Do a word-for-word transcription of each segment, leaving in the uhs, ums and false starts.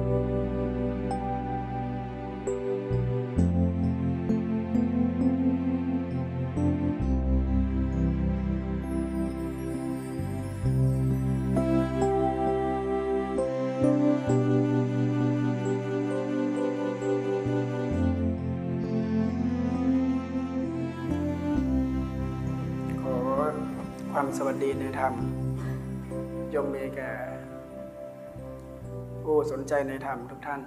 ความสวัสดีในธรรมย่อมมีแก่ผู้สนใจในธรรมทุกท่าน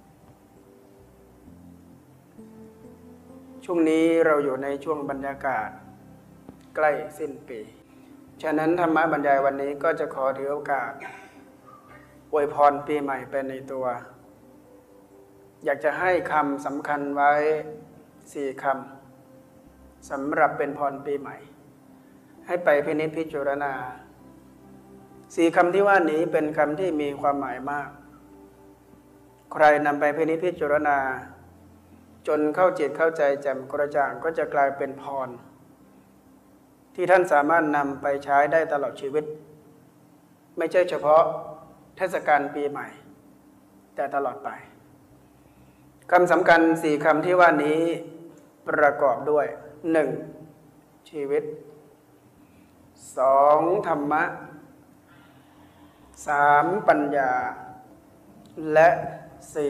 ช่วงนี้เราอยู่ในช่วงบรรยากาศใกล้สิ้นปีฉะนั้นธรรมะบรรยายวันนี้ก็จะขอถือโอกาสอวยพรปีใหม่เป็นในตัวอยากจะให้คำสำคัญไว้สี่คำสำหรับเป็นพรปีใหม่ให้ไปพินิจพิจารณาสี่คำที่ว่านี้เป็นคำที่มีความหมายมากใครนำไปพินิจพิจารณาจนเข้าจิตเข้าใจแจ่มกระจ่างก็จะกลายเป็นพรที่ท่านสามารถนำไปใช้ได้ตลอดชีวิตไม่ใช่เฉพาะเทศกาลปีใหม่แต่ตลอดไปคำสำคัญสี่คำที่ว่านี้ประกอบด้วยหนึ่งชีวิตสองธรรมะสามปัญญาและสี่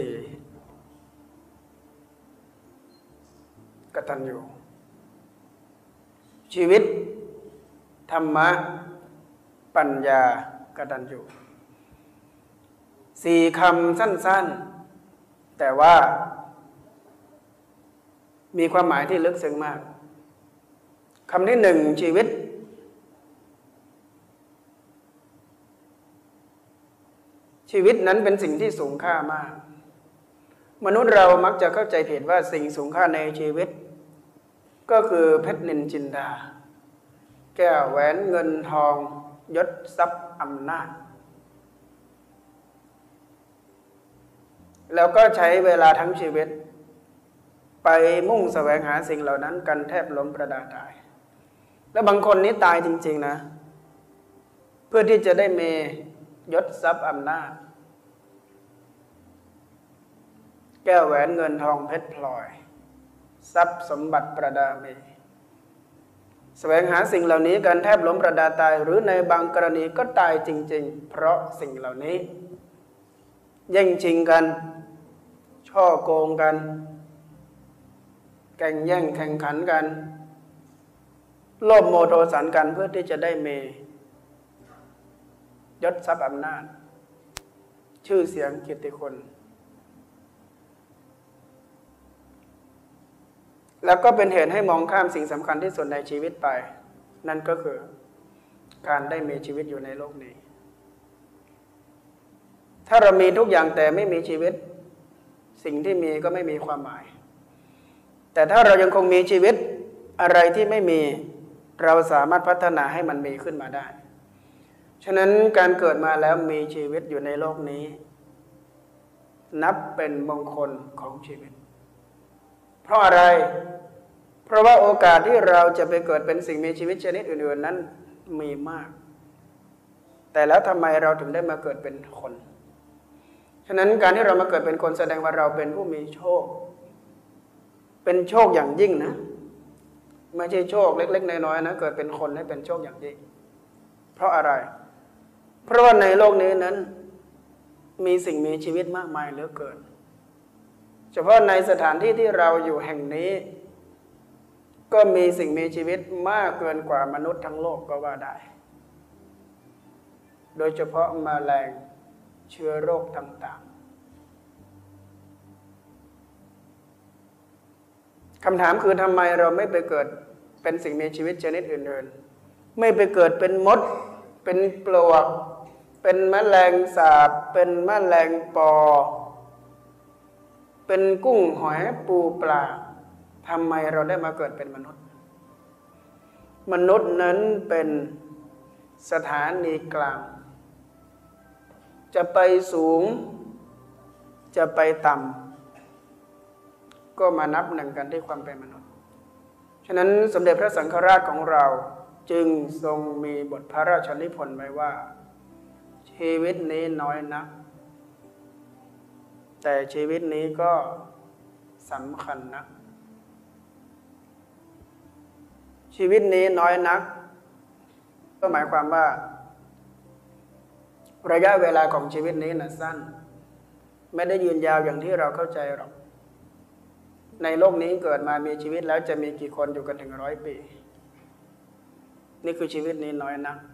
กตัญญูชีวิตธรรมะปัญญากตัญญูสี่คำสั้นๆแต่ว่ามีความหมายที่ลึกซึ้งมากคำที่หนึ่งชีวิตชีวิตนั้นเป็นสิ่งที่สูงค่ามากมนุษย์เรามักจะเข้าใจผิดว่าสิ่งสูงค่าในชีวิตก็คือเพชรนินจินดาแก้วแหวนเงินทองยศทรัพย์อำนาจแล้วก็ใช้เวลาทั้งชีวิตไปมุ่งแสวงหาสิ่งเหล่านั้นกันแทบล้มประดาตายแล้วบางคนนี้ตายจริงๆนะเพื่อที่จะได้มียศทรัพย์อำนาจแก้วแหวนเงินทองเพชรพลอยทรัพย์สมบัติประดามีแสวงหาสิ่งเหล่านี้กันแทบล้มประดาตายหรือในบางกรณีก็ตายจริงๆเพราะสิ่งเหล่านี้แย่งชิงกันช่อโกงกันแข่งแย่งแข่งขันกันโลภโมโทสันกันเพื่อที่จะได้มียศทรัพย์อำนาจชื่อเสียงเกียรติคุณแล้วก็เป็นเหตุให้มองข้ามสิ่งสำคัญที่สุดในชีวิตไปนั่นก็คือการได้มีชีวิตอยู่ในโลกนี้ถ้าเรามีทุกอย่างแต่ไม่มีชีวิตสิ่งที่มีก็ไม่มีความหมายแต่ถ้าเรายังคงมีชีวิตอะไรที่ไม่มีเราสามารถพัฒนาให้มันมีขึ้นมาได้ฉะนั้นการเกิดมาแล้วมีชีวิตอยู่ในโลกนี้นับเป็นมงคลของชีวิตเพราะอะไรเพราะว่าโอกาสที่เราจะไปเกิดเป็นสิ่งมีชีวิตชนิดอื่นๆนั้นมีมากแต่แล้วทำไมเราถึงได้มาเกิดเป็นคนฉะนั้นการที่เรามาเกิดเป็นคนแสดงว่าเราเป็นผู้มีโชคเป็นโชคอย่างยิ่งนะไม่ใช่โชคเล็กๆน้อยๆนะเกิดเป็นคนให้เป็นโชคอย่างยิ่งเพราะอะไรเพราะว่าในโลกนี้นั้นมีสิ่งมีชีวิตมากมายเหลือเกินเฉพาะในสถานที่ที่เราอยู่แห่งนี้ก็มีสิ่งมีชีวิตมากเกินกว่ามนุษย์ทั้งโลกก็ว่าได้โดยเฉพาะแมลงเชื้อโรคต่างๆคำถามคือทำไมเราไม่ไปเกิดเป็นสิ่งมีชีวิตชนิดอื่นๆไม่ไปเกิดเป็นมดเป็นปลวกเป็นแมลงสาบเป็นแมลงปอเป็นกุ้งหอยปูปลาทำไมเราได้มาเกิดเป็นมนุษย์มนุษย์นั้นเป็นสถานีกลางจะไปสูงจะไปต่ำก็มานับหนึ่งกันที่ความเป็นมนุษย์ฉะนั้นสมเด็จพระสังฆราชของเราจึงทรงมีบทพระราชนิพนธ์ไว้ว่าชีวิตนี้น้อยนักแต่ชีวิตนี้ก็สำคัญนะชีวิตนี้น้อยนักก็หมายความว่าระยะเวลาของชีวิตนี้นะสั้นไม่ได้ยืนยาวอย่างที่เราเข้าใจหรอกในโลกนี้เกิดมามีชีวิตแล้วจะมีกี่คนอยู่กันถึงร้อยปีนี่คือชีวิตนี้น้อยนัก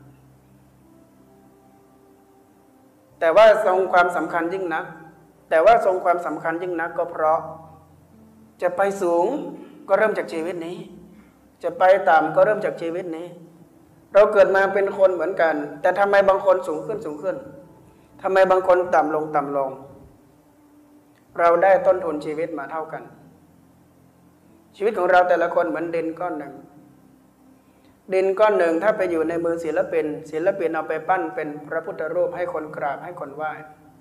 แต่ว่าทรงความสำคัญยิ่งนักแต่ว่าทรงความสำคัญยิ่งนักก็เพราะจะไปสูงก็เริ่มจากชีวิตนี้จะไปต่ำก็เริ่มจากชีวิตนี้เราเกิดมาเป็นคนเหมือนกันแต่ทำไมบางคนสูงขึ้นสูงขึ้นทำไมบางคนต่ำลงต่ำลงเราได้ต้นทุนชีวิตมาเท่ากันชีวิตของเราแต่ละคนเหมือนดินก้อนหนึ่งดินก้อนหนึ่งถ้าไปอยู่ในมือศิลปินศิลปินเอาไปปั้นเป็นพระพุทธรูปให้คนกราบให้คนไหว้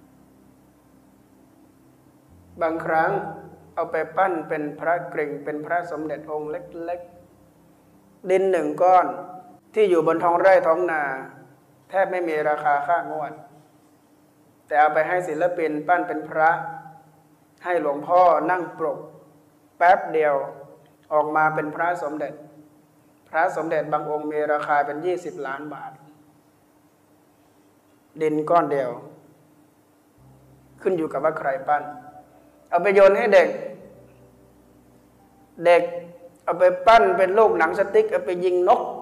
บางครั้งเอาไปปั้นเป็นพระกริ่งเป็นพระสมเด็จองค์เล็กๆดินหนึ่งก้อนที่อยู่บนท้องไร่ท้องนาแทบไม่มีราคาค่างวดแต่เอาไปให้ศิลปินปั้นเป็นพระให้หลวงพ่อนั่งปรกแป๊บเดียวออกมาเป็นพระสมเด็จพระสมเด็จบางองค์มีราคาเป็นยี่สิบล้านบาทดินก้อนเดียวขึ้นอยู่กับว่าใครปั้นเอาไปโยนให้เด็กเด็กเอาไปปั้นเป็นลูกหนังสติ๊กเอาไปยิงนก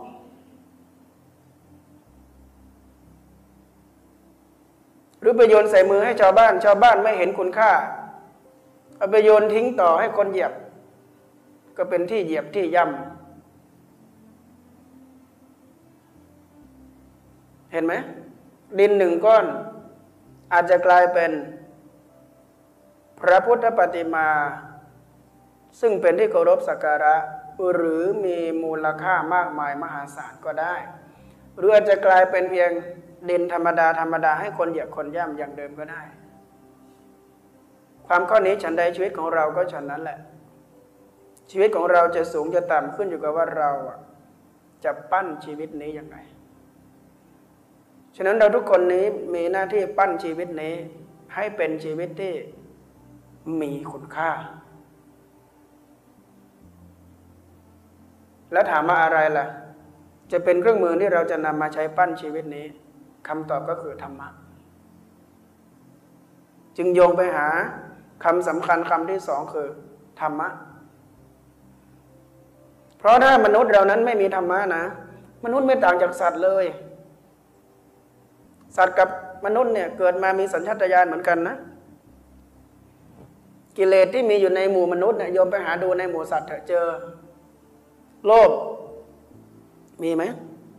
หรือไปโยนใส่มือให้ชาวบ้านชาวบ้านไม่เห็นคุณค่าเอาไปโยนทิ้งต่อให้คนเหยียบก็เป็นที่เหยียบที่ย่ำเห็นไหมดินหนึ่งก้อนอาจจะกลายเป็นพระพุทธปฏิมาซึ่งเป็นที่เคารพสักการะหรือมีมูลค่ามากมายมหาศาลก็ได้หรืออาจจะกลายเป็นเพียงดินธรรมดาธรรมดาให้คนเหยียบคนย่ำอย่างเดิมก็ได้ความข้อนี้ฉันใดชีวิตของเราก็ฉันนั้นแหละชีวิตของเราจะสูงจะต่ำขึ้นอยู่กับว่าเราจะปั้นชีวิตนี้ยังไงฉะนั้นเราทุกคนนี้มีหน้าที่ปั้นชีวิตนี้ให้เป็นชีวิตที่มีคุณค่าแล้วถามว่าอะไรล่ะจะเป็นเครื่องมือที่เราจะนำมาใช้ปั้นชีวิตนี้คำตอบก็คือธรรมะจึงโยงไปหาคำสำคัญคำที่สองคือธรรมะเพราะถ้ามนุษย์เรานั้นไม่มีธรรมะนะมนุษย์ไม่ต่างจากสัตว์เลยสัตว์กับมนุษย์เนี่ยเกิดมามีสัญชาตญาณเหมือนกันนะกิเลสที่มีอยู่ในหมู่มนุษย์เนี่ยโยมไปหาดูในหมู่สัตว์เถอะเจอโลภมีไหม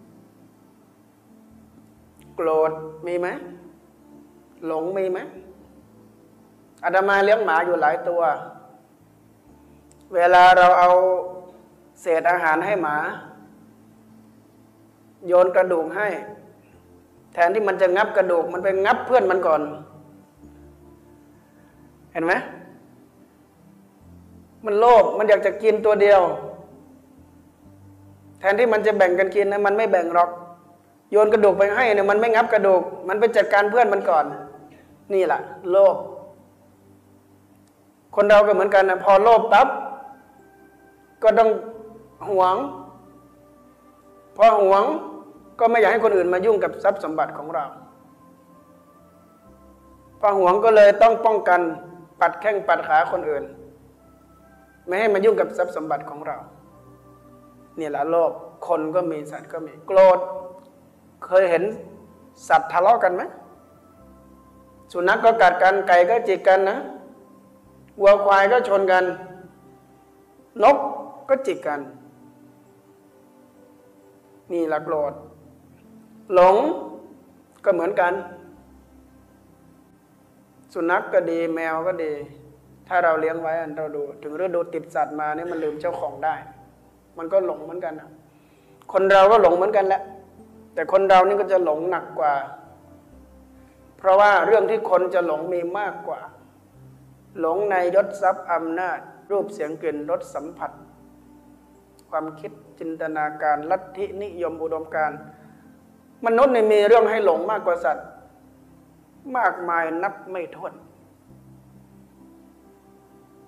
โกรธมีไหมหลงมีไหมอาตมาเลี้ยงหมาอยู่หลายตัวเวลาเราเอาเศษอาหารให้หมาโยนกระดูกให้แทนที่มันจะงับกระดูกมันไปงับเพื่อนมันก่อนเห็นไหมมันโลภมันอยากจะกินตัวเดียวแทนที่มันจะแบ่งกันกินนะมันไม่แบ่งหรอกโยนกระดูกไปให้เนี่ยมันไม่งับกระดูกมันไปจัดการเพื่อนมันก่อนนี่แหละโลภคนเราก็เหมือนกันนะพอโลภปั๊บก็ต้องหวงพอหวงก็ไม่อยากให้คนอื่นมายุ่งกับทรัพย์สมบัติของเราพอหวงก็เลยต้องป้องกันปัดแข้งปัดขาคนอื่นไม่ให้มายุ่งกับทรัพย์สมบัติของเรานี่แหละโลภคนก็มีสัตว์ก็มีโกรธเคยเห็นสัตว์ทะเลาะกันไหมสุนัขก็กัดกันไก่ก็จิกกันนะวัวควายก็ชนกันนกก็จิกกันนี่แหละโกรธหลงก็เหมือนกันสุนัขก็ดีแมวก็ดีถ้าเราเลี้ยงไว้เราดูถึงฤดูติดสัตว์มาเนี่ยมันลืมเจ้าของได้มันก็หลงเหมือนกันนะคนเราก็หลงเหมือนกันแหละแต่คนเรานี่ก็จะหลงหนักกว่าเพราะว่าเรื่องที่คนจะหลงมีมากกว่าหลงในยศทรัพย์อำนาจรูปเสียงกลิ่นรสสัมผัสความคิดจินตนาการลัทธินิยมอุดมการณ์มนุษย์เนี่ยมีเรื่องให้หลงมากกว่าสัตว์มากมายนับไม่ถ้วน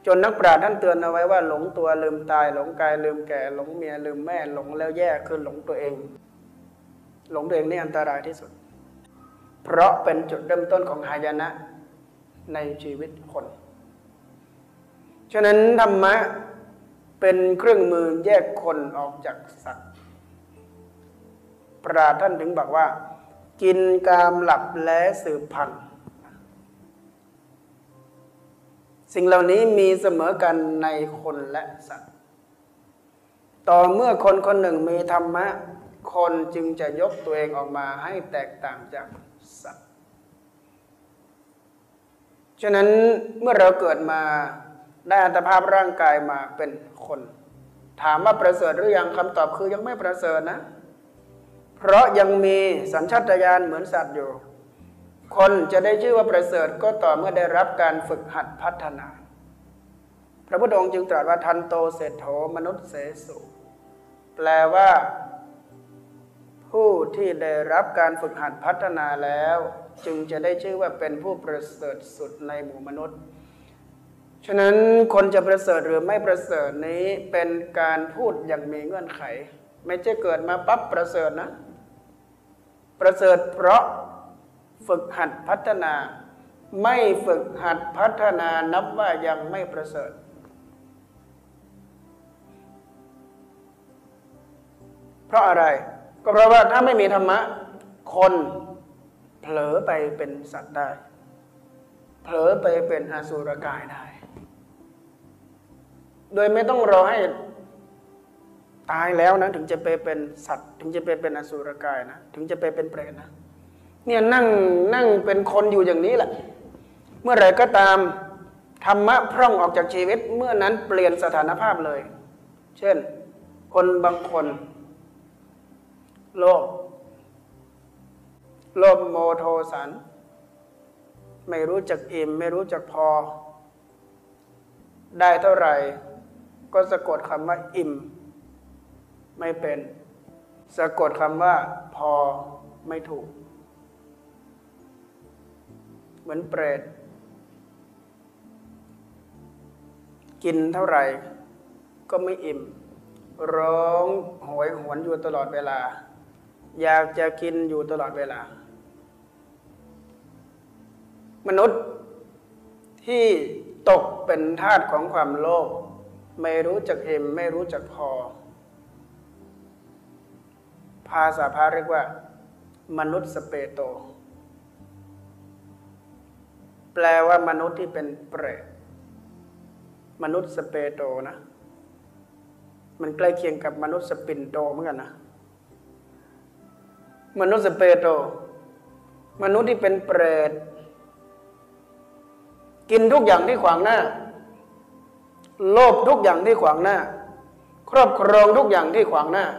จนนักปราชญ์ท่านเตือนเอาไว้ว่าหลงตัวลืมตายหลงกายลืมแก่หลงเมียลืมแม่หลงแล้วแย่คือหลงตัวเองหลงตัวเองนี่อันตรายที่สุดเพราะเป็นจุดเริ่มต้นของหายนะในชีวิตคนฉะนั้นธรรมะเป็นเครื่องมือแยกคนออกจากสัตว์ปราชญ์ท่านถึงบอกว่ากินกามหลับและสืบพันธุ์สิ่งเหล่านี้มีเสมอกันในคนและสัตว์ต่อเมื่อคนคนหนึ่งมีธรรมะคนจึงจะยกตัวเองออกมาให้แตกต่างจากสัตว์ฉะนั้นเมื่อเราเกิดมาได้อัตภาพร่างกายมาเป็นคนถามว่าประเสริฐหรือยังคำตอบคือยังไม่ประเสริฐนะเพราะยังมีสัญชาตญาณเหมือนสัตว์อยู่คนจะได้ชื่อว่าประเสริฐก็ต่อเมื่อได้รับการฝึกหัดพัฒนาพระพุทธองค์จึงตรัสว่าทันโตเศรษโธมนุษย์เสสุแปลว่าผู้ที่ได้รับการฝึกหัดพัฒนาแล้วจึงจะได้ชื่อว่าเป็นผู้ประเสริฐสุดในหมู่มนุษย์ฉะนั้นคนจะประเสริฐหรือไม่ประเสริฐนี้เป็นการพูดอย่างมีเงื่อนไขไม่ใช่เกิดมาปั๊บประเสริฐนะประเสริฐเพราะฝึกหัดพัฒนาไม่ฝึกหัดพัฒนานับว่ายังไม่ประเสริฐเพราะอะไรก็เพราะว่าถ้าไม่มีธรรมะคนเผลอไปเป็นสัตว์ได้เผลอไปเป็นอสุรกายได้โดยไม่ต้องรอให้ตายแล้วนะถึงจะไปเป็นสัตว์ถึงจะไปเป็นอสุรกายนะถึงจะไปเป็นเปรตนะเนี่ยนั่งนั่งเป็นคนอยู่อย่างนี้แหละเมื่อไหร่ก็ตามธรรมะพร่องออกจากชีวิตเมื่อนั้นเปลี่ยนสถานภาพเลยเช่นคนบางคนโลภโลภโมโทสันไม่รู้จักอิ่มไม่รู้จักพอได้เท่าไหร่ก็สะกดคำว่าอิ่มไม่เป็นสะกดคำว่าพอไม่ถูกเหมือนเปรตกินเท่าไหร่ก็ไม่อิ่มร้องโหยหวนอยู่ตลอดเวลาอยากจะกินอยู่ตลอดเวลามนุษย์ที่ตกเป็นทาสของความโลภไม่รู้จักอิ่มไม่รู้จักพอภาษาพาเรียกว่ามนุษย์สเปโตแปลว่ามนุษย์ที่เป็นเปรตมนุษย์สเปโตนะมันใกล้เคียงกับมนุษย์สปินโตเหมือนกันนะมนุษย์สเปโตมนุษย์ที่เป็นเปรตกินทุกอย่างที่ขวางหน้าโลภทุกอย่างที่ขวางหน้าครอบครองทุกอย่างที่ขวางหน้า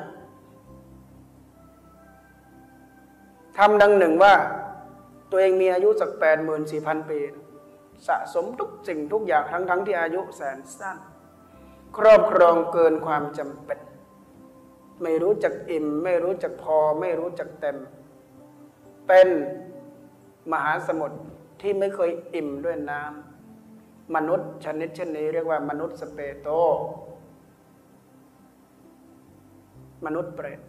ทำดังหนึ่งว่าตัวเองมีอายุสักแปดหมื่นสี่พันปีสะสมทุกสิ่งทุกอย่างทั้งทั้งที่อายุแสนสั้นครอบครองเกินความจำเป็นไม่รู้จักอิ่มไม่รู้จักพอไม่รู้จักเต็มเป็นมหาสมุทรที่ไม่เคยอิ่มด้วยน้ำมนุษย์ชนิดเช่นนี้เรียกว่ามนุษย์สเปโตมนุษย์เปรต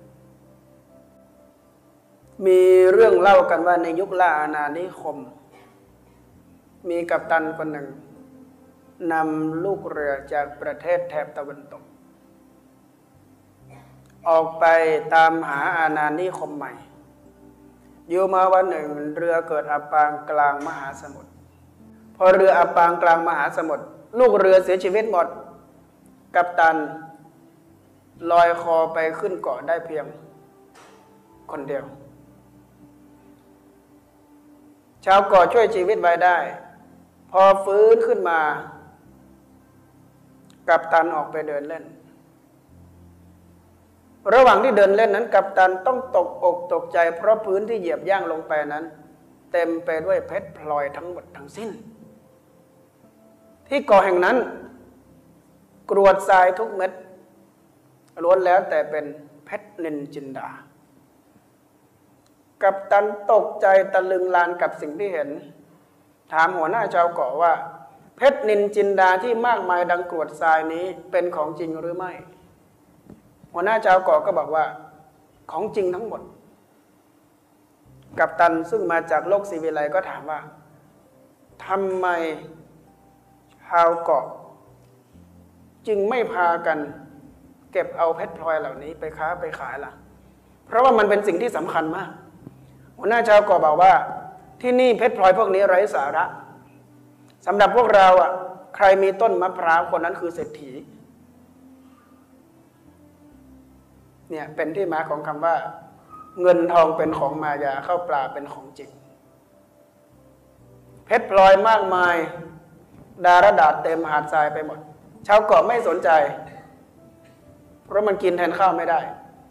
มีเรื่องเล่ากันว่าในยุคล่าอาณานิคมมีกัปตันคนหนึ่งนำลูกเรือจากประเทศแถบตะวันตกออกไปตามหาอาณานิคมใหม่อยู่มาวันหนึ่งเรือเกิดอับปางกลางมหาสมุทรพอเรืออับปางกลางมหาสมุทรลูกเรือเสียชีวิตหมดกัปตันลอยคอไปขึ้นเกาะได้เพียงคนเดียวชาวเกาะช่วยชีวิตไว้ได้พอฟื้นขึ้นมากัปตันออกไปเดินเล่นระหว่างที่เดินเล่นนั้นกัปตันต้องตกอกตกใจเพราะพื้นที่เหยียบย่างลงไปนั้นเต็มไปด้วยเพชรพลอยทั้งหมดทั้งสิ้นที่เกาะแห่งนั้นกรวดทรายทุกเม็ดล้วนแล้วแต่เป็นเพชรนินจินดากัปตันตกใจตะลึงลานกับสิ่งที่เห็นถามหัวหน้าชาวเกาะว่าเพชรนินจินดาที่มากมายดังกรวดทรายนี้เป็นของจริงหรือไม่หัวหน้าชาวเกาะก็บอกว่าของจริงทั้งหมดกัปตันซึ่งมาจากโลกศิวิไลก็ถามว่าทำไมชาวเกาะจึงไม่พากันเก็บเอาเพชรพลอยเหล่านี้ไปค้าไปขายล่ะเพราะว่ามันเป็นสิ่งที่สำคัญมากหัวหน้าชาวเกาะบอกว่าที่นี่เพชรพลอยพวกนี้ไร้สาระสำหรับพวกเราอ่ะใครมีต้นมะพร้าวคนนั้นคือเศรษฐีเนี่ยเป็นที่มาของคำว่าเงินทองเป็นของมายาข้าวปลาเป็นของจริงเพชรพลอยมากมายดารดาษเต็มหาดทรายไปหมดชาวเกาะไม่สนใจเพราะมันกินแทนข้าวไม่ได้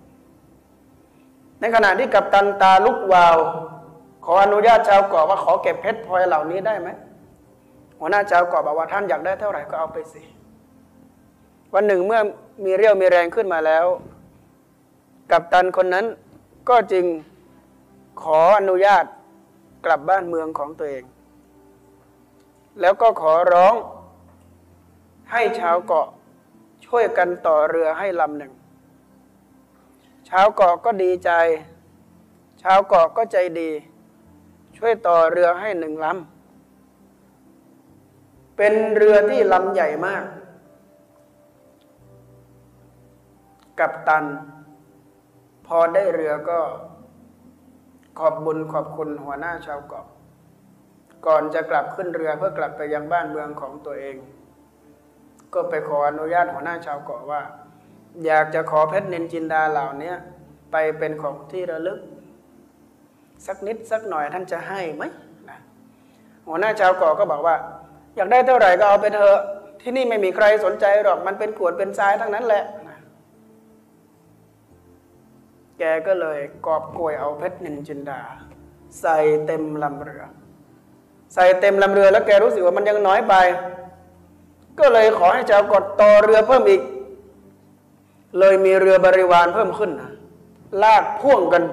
ในขณะที่กัปตันตาลุกวาวขออนุญาตชาวเกาะว่าขอเก็บเพชรพลอยเหล่านี้ได้ไหมหัวหน้าชาวเกาะบอกว่าท่านอยากได้เท่าไหร่ก็เอาไปสิวันหนึ่งเมื่อมีเรี่ยวมีแรงขึ้นมาแล้วกัปตันคนนั้นก็จึงขออนุญาตกลับบ้านเมืองของตัวเองแล้วก็ขอร้องให้ชาวเกาะช่วยกันต่อเรือให้ลำหนึ่งชาวเกาะก็ดีใจชาวเกาะก็ใจดีช่วยต่อเรือให้หนึ่งลำเป็นเรือที่ลำใหญ่มากกัปตันพอได้เรือก็ขอบบุญขอบคุณหัวหน้าชาวเกาะก่อนจะกลับขึ้นเรือเพื่อกลับไปยังบ้านเมืองของตัวเองก็ไปขออนุญาตหัวหน้าชาวเกาะว่าอยากจะขอเพชรนินจินดาเหล่านี้ไปเป็นของที่ระลึกสักนิดสักหน่อยท่านจะให้ไหมนะหัวหน้าชาวเกาะก็บอกว่าอยากได้เท่าไหร่ก็เอาไปเถอะที่นี่ไม่มีใครสนใจหรอกมันเป็นกรวดเป็นทรายทั้งนั้นแหละนะแกก็เลยกอบโกยเอาเพชรนินจินดาใส่เต็มลำเรือใส่เต็มลำเรือแล้วแกรู้สึกว่ามันยังน้อยไปก็เลยขอให้ชาวเกาะต่อเรือเพิ่มอีกเลยมีเรือบริวารเพิ่มขึ้นนะลากพ่วงกัน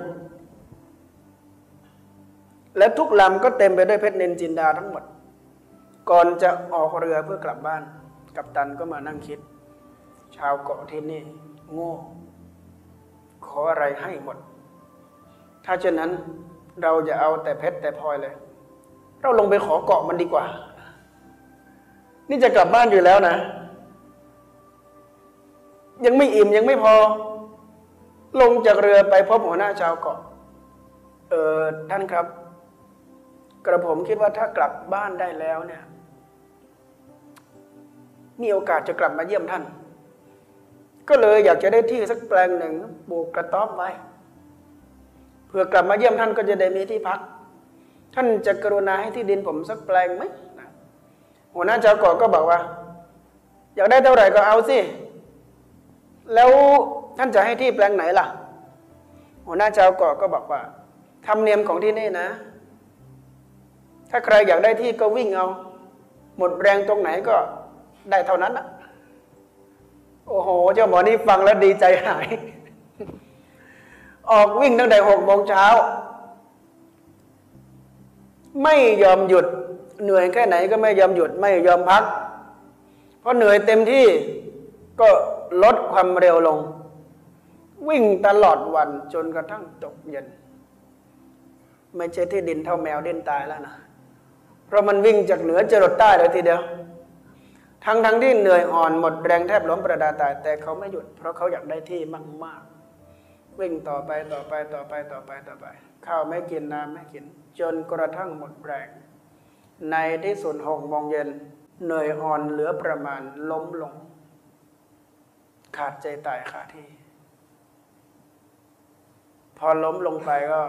และทุกลำก็เต็มไปด้วยเพชรนินจินดาทั้งหมดก่อนจะออกเรือเพื่อกลับบ้านกัปตันก็มานั่งคิดชาวเกาะที่นี่โง่ขออะไรให้หมดถ้าเช่นนั้นเราจะเอาแต่เพชรแต่พลอยเลยเราลงไปขอเกาะมันดีกว่านี่จะกลับบ้านอยู่แล้วนะยังไม่อิ่มยังไม่พอลงจากเรือไปพบหัวหน้าชาวเกาะเออท่านครับกระผมคิดว่าถ้ากลับบ้านได้แล้วเนี่ยมีโอกาสจะกลับมาเยี่ยมท่านก็เลยอยากจะได้ที่สักแปลงหนึ่งปลูกกระต๊อบไว้เพื่อกลับมาเยี่ยมท่านก็จะได้มีที่พักท่านจะกรุณาให้ที่ดินผมสักแปลงไหมหัวหน้าชาวเกาะก็บอกว่าอยากได้เท่าไหร่ก็เอาสิแล้วท่านจะให้ที่แปลงไหนล่ะหัวหน้าชาวเกาะก็บอกว่าธรรมเนียมของที่นี่นะถ้าใครอยากได้ที่ก็วิ่งเอาหมดแรงตรงไหนก็ได้เท่านั้นนะโอ้โหเจ้าหมอนี่ฟังแล้วดีใจหายออกวิ่งตั้งแต่หกโมงเช้าไม่ยอมหยุดเหนื่อยแค่ไหนก็ไม่ยอมหยุดไม่ยอมพักเพราะเหนื่อยเต็มที่ก็ลดความเร็วลงวิ่งตลอดวันจนกระทั่งตกเย็นไม่ใช่ที่ดินเท่าแมวดิ้นตายแล้วนะเพราะมันวิ่งจากเหนือจรดใต้เลยทีเดียวทั้งทั้งที่เหนื่อยอ่อนหมดแรงแทบล้มประดาตายแต่เขาไม่หยุดเพราะเขาอยากได้ที่มากๆวิ่งต่อไปต่อไปต่อไปต่อไปต่อไปข้าวไม่กินน้ำไม่กินจนกระทั่งหมดแรงในที่สุดหกโมงเย็นเหนื่อยอ่อนเหลือประมาณล้มลงขาดใจตายขาดที่พอล้มลงไปก็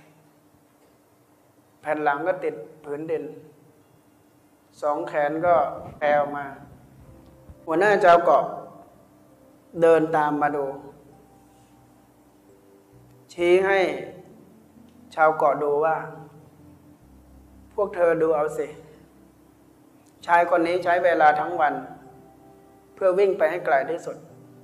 แผ่นหลังก็ติดผืนดินสองแขนก็แผ่ออกมาหัวหน้าชาวเกาะเดินตามมาดูชี้ให้ชาวเกาะดูว่าพวกเธอดูเอาสิชายคนนี้ใช้เวลาทั้งวันเพื่อวิ่งไปให้ไกลที่สุด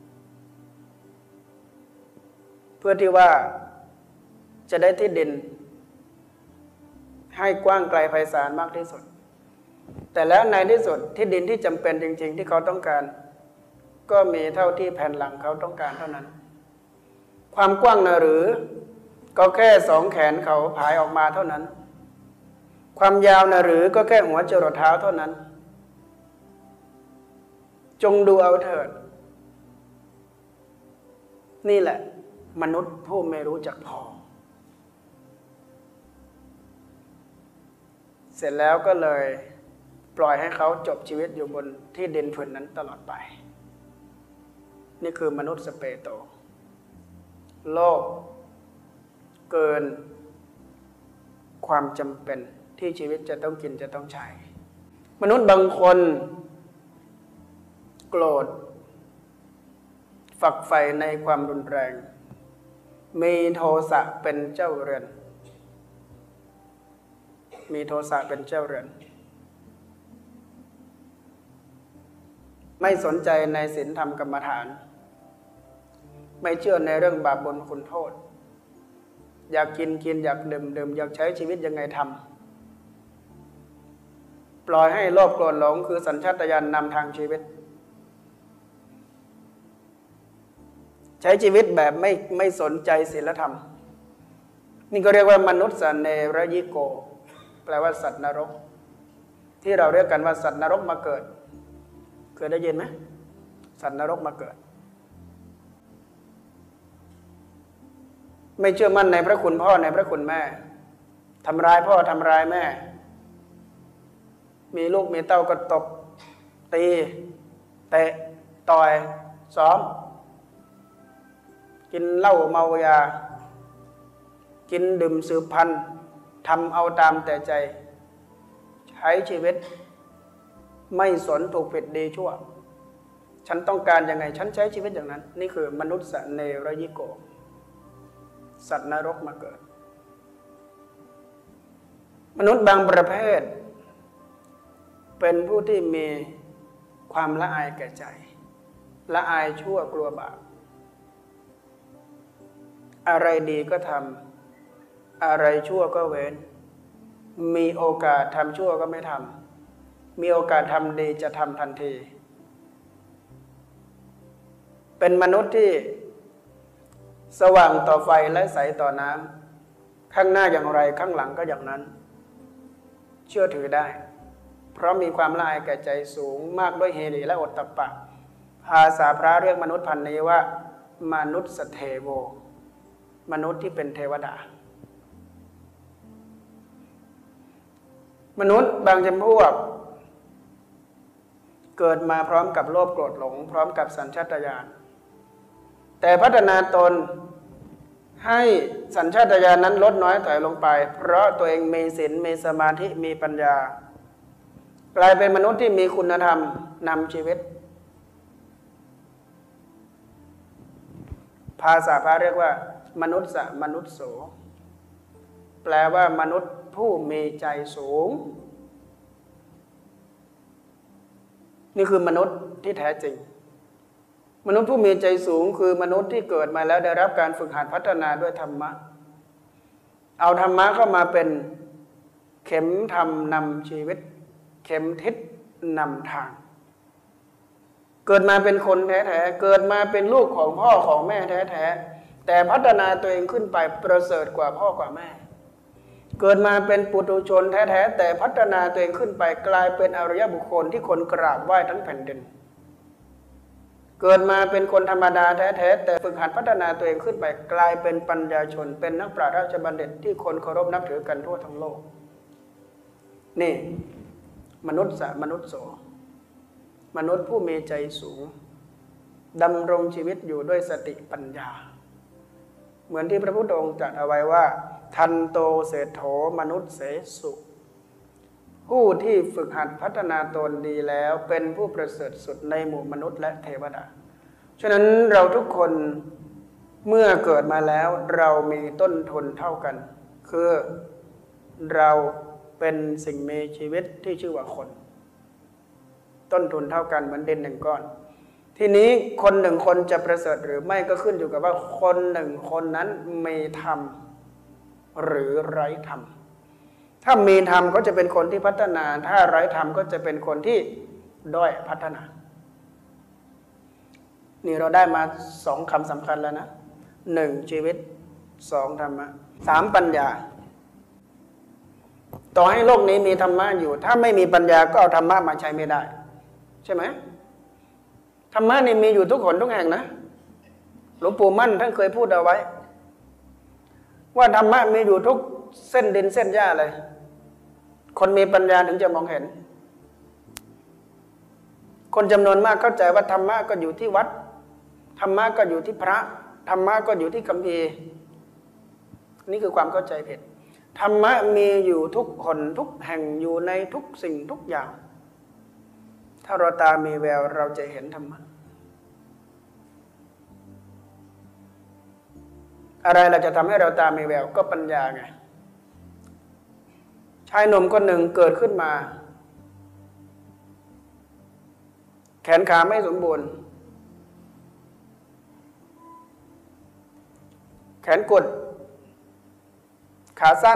เพื่อที่ว่าจะได้ที่ดินให้กว้างไกลไพศาลมากที่สุดแต่แล้วในที่สุดที่ดินที่จำเป็นจริงๆที่เขาต้องการก็มีเท่าที่แผ่นหลังเขาต้องการเท่านั้นความกว้างนะหรือก็แค่สองแขนเขาผายออกมาเท่านั้นความยาวนะหรือก็แค่หัวจรดเท้าเท่านั้นจงดูเอาเถิดนี่แหละมนุษย์ผู้ไม่รู้จักพอเสร็จแล้วก็เลยปล่อยให้เขาจบชีวิตอยู่บนที่ดินผืนนั้นตลอดไปนี่คือมนุษย์สเปโตโลภเกินความจำเป็นที่ชีวิตจะต้องกินจะต้องใช้มนุษย์บางคนโกรธฝักใฝ่ในความรุนแรงมีโทสะเป็นเจ้าเรือนมีโทสะเป็นเจ้าเรือนไม่สนใจในศีลธรรมกรรมฐานไม่เชื่อในเรื่องบาปบุญคุณโทษอยากกินกินอยากดื่มดื่มอยากใช้ชีวิตยังไงทำปล่อยให้โลภโกรธหลงคือสัญชาตญาณนำทางชีวิตใช้ชีวิตแบบไม่ไม่สนใจศีลธรรมนี่ก็เรียกว่ามนุษย์สันเนรยิโกแปลว่าสัตว์นรกที่เราเรียกกันว่าสัตว์นรกมาเกิดเคยได้ยินไหมสัตว์นรกมาเกิดไม่เชื่อมั่นในพระคุณพ่อในพระคุณแม่ทำร้ายพ่อทำร้ายแม่มีลูกมีเต้าก็ตบตีเตะต่อยซ้อมกินเหล้าเมายากินดื่มสืบพันธุ์ทำเอาตามแต่ใจใช้ชีวิตไม่สนถูกผิดดีชั่วฉันต้องการยังไงฉันใช้ชีวิตอย่างนั้นนี่คือมนุษย์สันเนรยิโกสัตว์นรกมาเกิดมนุษย์บางประเภทเป็นผู้ที่มีความละอายแก่ใจละอายชั่วกลัวบาปอะไรดีก็ทำอะไรชั่วก็เว้นมีโอกาสทำชั่วก็ไม่ทำมีโอกาสทำดีจะทำทันทีเป็นมนุษย์ที่สว่างต่อไฟและใสต่อน้ำข้างหน้าอย่างไรข้างหลังก็อย่างนั้นเชื่อถือได้เพราะมีความละอายแก่ใจสูงมากด้วยเฮริและโอตตัปปะภาษาพระเรียกมนุษย์พันนี้ว่ามนุษย์สเทโวมนุษย์ที่เป็นเทวดามนุษย์บางจำพวกเกิดมาพร้อมกับโลภโกรธหลงพร้อมกับสัญชาตญาณแต่พัฒนาตนให้สัญชาตญาณนั้นลดน้อยถอยลงไปเพราะตัวเองมีศีลมีสมาธิมีปัญญากลายเป็นมนุษย์ที่มีคุณธรรมนำชีวิตภาษาพระเรียกว่ามนุษย์สะมนุษย์โสแปลว่ามนุษย์ผู้มีใจสูงนี่คือมนุษย์ที่แท้จริงมนุษย์ผู้มีใจสูงคือมนุษย์ที่เกิดมาแล้วได้รับการฝึกหัดพัฒนาด้วยธรรมะเอาธรรมะเข้ามาเป็นเข็มธรรมนำชีวิตเข็มทิศนำทางเกิดมาเป็นคนแท้ๆเกิดมาเป็นลูกของพ่อของแม่แท้ๆแต่พัฒนาตัวเองขึ้นไปประเสริฐกว่าพ่อกว่าแม่เกิดมาเป็นปุถุชนแท้ๆแต่พัฒนาตัวเองขึ้นไปกลายเป็นอริยบุคคลที่คนกราบไหว้ทั้งแผ่นดินเกิดมาเป็นคนธรรมดาแท้ๆแต่ฝึกหัดพัฒนาตัวเองขึ้นไปกลายเป็นปัญญาชนเป็นนักปราชญ์ราชบัณฑิตที่คนเคารพนับถือกันทั่วทั้งโลกนี่มนุษย์สะมนุษย์โสมนุษย์ผู้มีใจสูงดำรงชีวิตอยู่ด้วยสติปัญญาเหมือนที่พระพุทธองค์ตรัสเอาไว้ว่าทันโตเศรษโธมนุษย์เสสุผู้ที่ฝึกหัดพัฒนาตนดีแล้วเป็นผู้ประเสริฐสุดในหมู่มนุษย์และเทวดาฉะนั้นเราทุกคนเมื่อเกิดมาแล้วเรามีต้นทุนเท่ากันคือเราเป็นสิ่งมีชีวิตที่ชื่อว่าคนต้นทุนเท่ากันเหมือนดินหนึ่งก้อนทีนี้คนหนึ่งคนจะประเสริฐหรือไม่ก็ขึ้นอยู่กับว่าคนหนึ่งคนนั้นมีธรรมหรือไร้ธรรมถ้ามีธรรมก็จะเป็นคนที่พัฒนาถ้าไร้ธรรมก็จะเป็นคนที่ด้อยพัฒนานี่เราได้มาสองคำสำคัญแล้วนะหนึ่งชีวิตสองธรรมะสามปัญญาต่อให้โลกนี้มีธรรมะอยู่ถ้าไม่มีปัญญาก็เอาธรรมะมาใช้ไม่ได้ใช่ไหมธรรมะนี่มีอยู่ทุกคนทุกแห่งนะหลวงปู่มั่นท่านเคยพูดเอาไว้ว่าธรรมะมีอยู่ทุกเส้นดินเส้นหญ้าเลยคนมีปัญญาถึงจะมองเห็นคนจำนวนมากเข้าใจว่าธรรมะก็อยู่ที่วัดธรรมะก็อยู่ที่พระธรรมะก็อยู่ที่คัมภีร์นี่คือความเข้าใจผิดธรรมะมีอยู่ทุกคนทุกแห่งอยู่ในทุกสิ่งทุกอย่างถ้าเราตามีแววเราจะเห็นธรรมะอะไรเราจะทำให้เราตามีแววก็ปัญญาไงชายหนุ่มคนหนึ่งเกิดขึ้นมาแขนขาไม่สมบูรณ์แขนกุดขาสั้น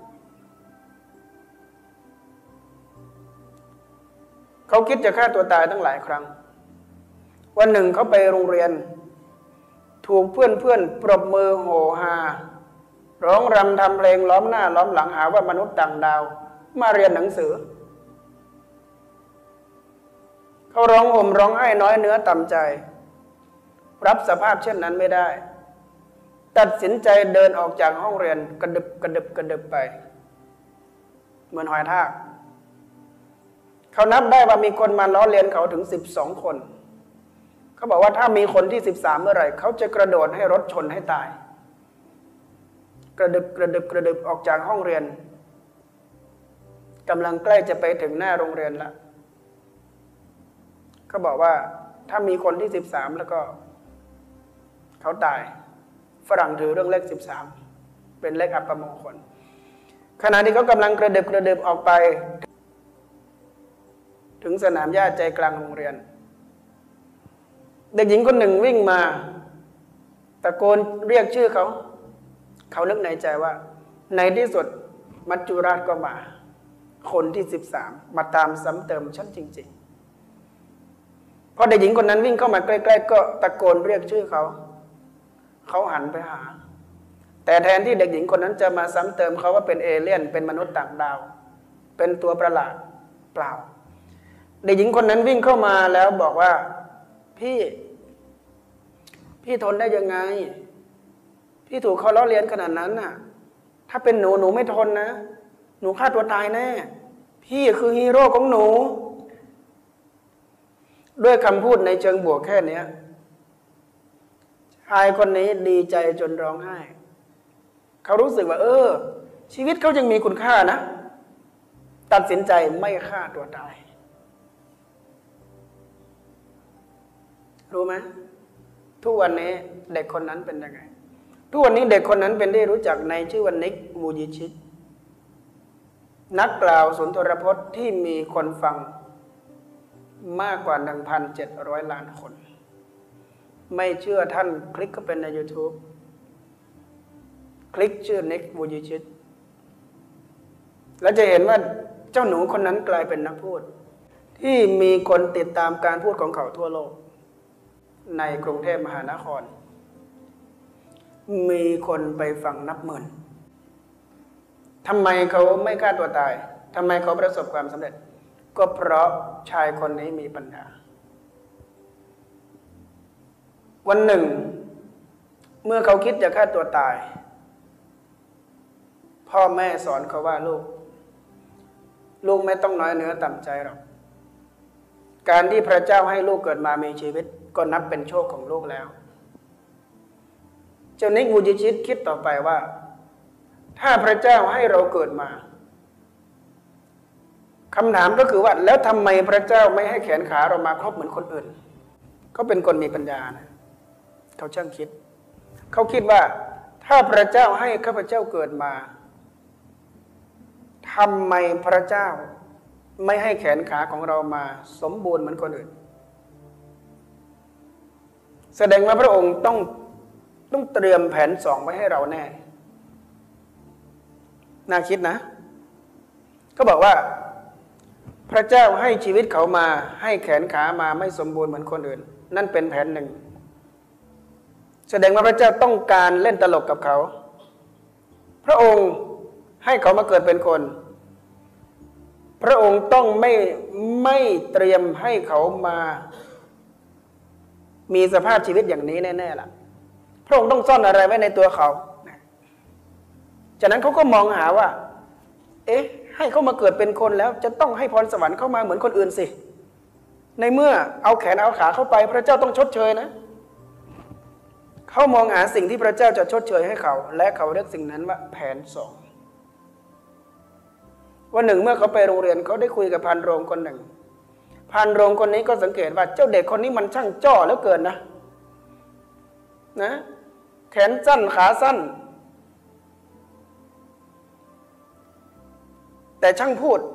เขาคิดจะฆ่าตัวตายตั้งหลายครั้งวันหนึ่งเขาไปโรงเรียนถูกเพื่อนเพื่อนปรบมือโห่ฮาร้องรำทำเพลงล้อมหน้าล้อมหลังหาว่ามนุษย์ต่างดาวมาเรียนหนังสือเขาร้องห่มร้องไห้น้อยเนื้อต่ำใจรับสภาพเช่นนั้นไม่ได้ตัดสินใจเดินออกจากห้องเรียนกระดึบกระดึบกระดึบไปเหมือนหอยทากเขานับได้ว่ามีคนมาล้อเลียนเขาถึงสิบสองคนเขาบอกว่าถ้ามีคนที่สิบสามเมื่อไหร่เขาจะกระโดดให้รถชนให้ตายกระดึบกระดึบกระดึบออกจากห้องเรียนกำลังใกล้จะไปถึงหน้าโรงเรียนแล้วเขาบอกว่าถ้ามีคนที่สิบสามแล้วก็เขาตายฝรั่งถือเรื่องเลขสิบสามเป็นเลขอัปมงคลขณะที่เขากำลังกระดึบกระดึบออกไปถึงสนามหญ้าใจกลางโรงเรียนเด็กหญิงคนหนึ่งวิ่งมาตะโกนเรียกชื่อเขาเขานึกในใจว่าในที่สุดมัจจุราชก็มาคนที่สิบสามมาตามซ้ำเติมฉันจริงๆพอเด็กหญิงคนนั้นวิ่งเข้ามาใกล้ๆก็ตะโกนเรียกชื่อเขาเขาหันไปหาแต่แทนที่เด็กหญิงคนนั้นจะมาซ้ำเติมเขาว่าเป็นเอเลี่ยนเป็นมนุษย์ต่างดาวเป็นตัวประหลาดเปล่าเด็กหญิงคนนั้นวิ่งเข้ามาแล้วบอกว่าพี่พี่ทนได้ยังไงพี่ถูกเขาล้อเลียนขนาดนั้นน่ะถ้าเป็นหนูหนูไม่ทนนะหนูฆ่าตัวตายแน่พี่คือฮีโร่ของหนูด้วยคำพูดในเชิงบวกแค่นี้ชายคนนี้ดีใจจนร้องไห้เขารู้สึกว่าเออชีวิตเขายังมีคุณค่านะตัดสินใจไม่ฆ่าตัวตายรู้ไหมทุกวันนี้เด็กคนนั้นเป็นยังไงทุกวันนี้เด็กคนนั้นเป็นที่รู้จักในชื่อว่านิก วูยิชิตนักกล่าวสุนทรพจน์ที่มีคนฟังมากกว่า หนึ่งพันเจ็ดร้อย ล้านคนไม่เชื่อท่านคลิกเข้าไปใน YouTube คลิกชื่อนิก วูยิชิตแล้วจะเห็นว่าเจ้าหนูคนนั้นกลายเป็นนักพูดที่มีคนติดตามการพูดของเขาทั่วโลกในกรุงเทพมหานครมีคนไปฟังนับหมื่นทำไมเขาไม่ฆ่าตัวตายทำไมเขาประสบความสำเร็จก็เพราะชายคนนี้มีปัญญาวันหนึ่งเมื่อเขาคิดจะฆ่าตัวตายพ่อแม่สอนเขาว่าลูกลูกไม่ต้องน้อยเนื้อต่ำใจหรอกการที่พระเจ้าให้ลูกเกิดมามีชีวิตก็นับเป็นโชคของลูกแล้วเจ้านิก วูยิชิตคิดต่อไปว่าถ้าพระเจ้าให้เราเกิดมาคำถามก็คือว่าแล้วทำไมพระเจ้าไม่ให้แขนขาเรามาครบเหมือนคนอื่นเขาเป็นคนมีปัญญานะเขาช่างคิดเขาคิดว่าถ้าพระเจ้าให้ข้าพเจ้าเกิดมาทำไมพระเจ้าไม่ให้แขนขาของเรามาสมบูรณ์เหมือนคนอื่นแสดงว่าพระองค์ต้องต้องเตรียมแผนสองไว้ให้เราแน่น่าคิดนะก็บอกว่าพระเจ้าให้ชีวิตเขามาให้แขนขามาไม่สมบูรณ์เหมือนคนอื่นนั่นเป็นแผนหนึ่งแสดงว่าพระเจ้าต้องการเล่นตลกกับเขาพระองค์ให้เขามาเกิดเป็นคนพระองค์ต้องไม่ไม่เตรียมให้เขามามีสภาพชีวิตอย่างนี้แน่ๆล่ะพระองค์ต้องซ่อนอะไรไว้ในตัวเขาจากนั้นเขาก็มองหาว่าเอ๊ะให้เขามาเกิดเป็นคนแล้วจะต้องให้พรสวรรค์เข้ามาเหมือนคนอื่นสิในเมื่อเอาแขนเอาขาเข้าไปพระเจ้าต้องชดเชยนะเขามองหาสิ่งที่พระเจ้าจะชดเชยให้เขาและเขาเรียกสิ่งนั้นว่าแผนสองวันหนึ่งเมื่อเขาไปโรงเรียนเขาได้คุยกับพานโรงคนหนึ่งพานโรงคนนี้ก็สังเกตว่าเจ้าเด็กคนนี้มันช่างจ้อเหลือเกินนะนะแขนสั้นขาสั้นแต่ช่างพูด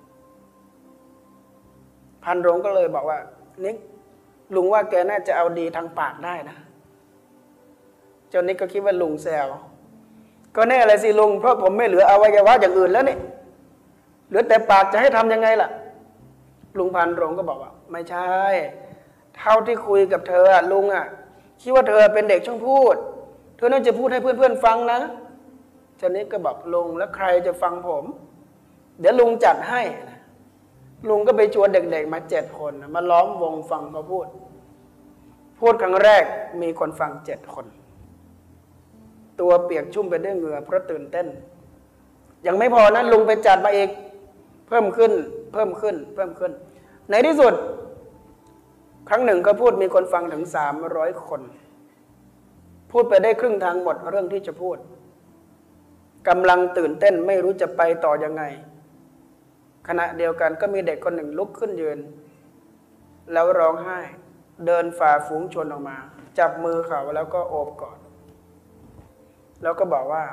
พานโรงก็เลยบอกว่านิกลุงว่าแกน่าจะเอาดีทางปากได้นะเจ้านิกก็คิดว่าลุงแซวก็แน่เลยสิลุงเพราะผมไม่เหลืออวัยวะอย่างอื่นแล้วนี่เหลือแต่ปากจะให้ทำยังไงล่ะลุงพานโรงก็บอกว่าไม่ใช่เท่าที่คุยกับเธอลุงอ่ะคิดว่าเธอเป็นเด็กช่างพูดเธอน่าจะพูดให้เพื่อนๆฟังนะเจ้านิกก็บอกลุงแล้วใครจะฟังผมเดี๋ยวลุงจัดให้ลุงก็ไปชวนเด็กๆมาเจ็ดคนมาล้อมวงฟังเขาพูดพูดครั้งแรกมีคนฟังเจ็ดคนตัวเปียกชุ่มไปด้วยเหงื่อเพราะตื่นเต้นยังไม่พอนะลุงไปจัดมาอีกเพิ่มขึ้นเพิ่มขึ้นเพิ่มขึ้นในที่สุดครั้งหนึ่งเขาพูดมีคนฟังถึงสามร้อยคนพูดไปได้ครึ่งทางหมดเรื่องที่จะพูดกำลังตื่นเต้นไม่รู้จะไปต่อยังไงขณะเดียวกันก็มีเด็กคนหนึ่งลุกขึ้นยืนแล้วร้องไห้เดินฝ่าฝูงชนออกมาจับมือเขาแล้วก็โอบกอดแล้วก็บอกว่า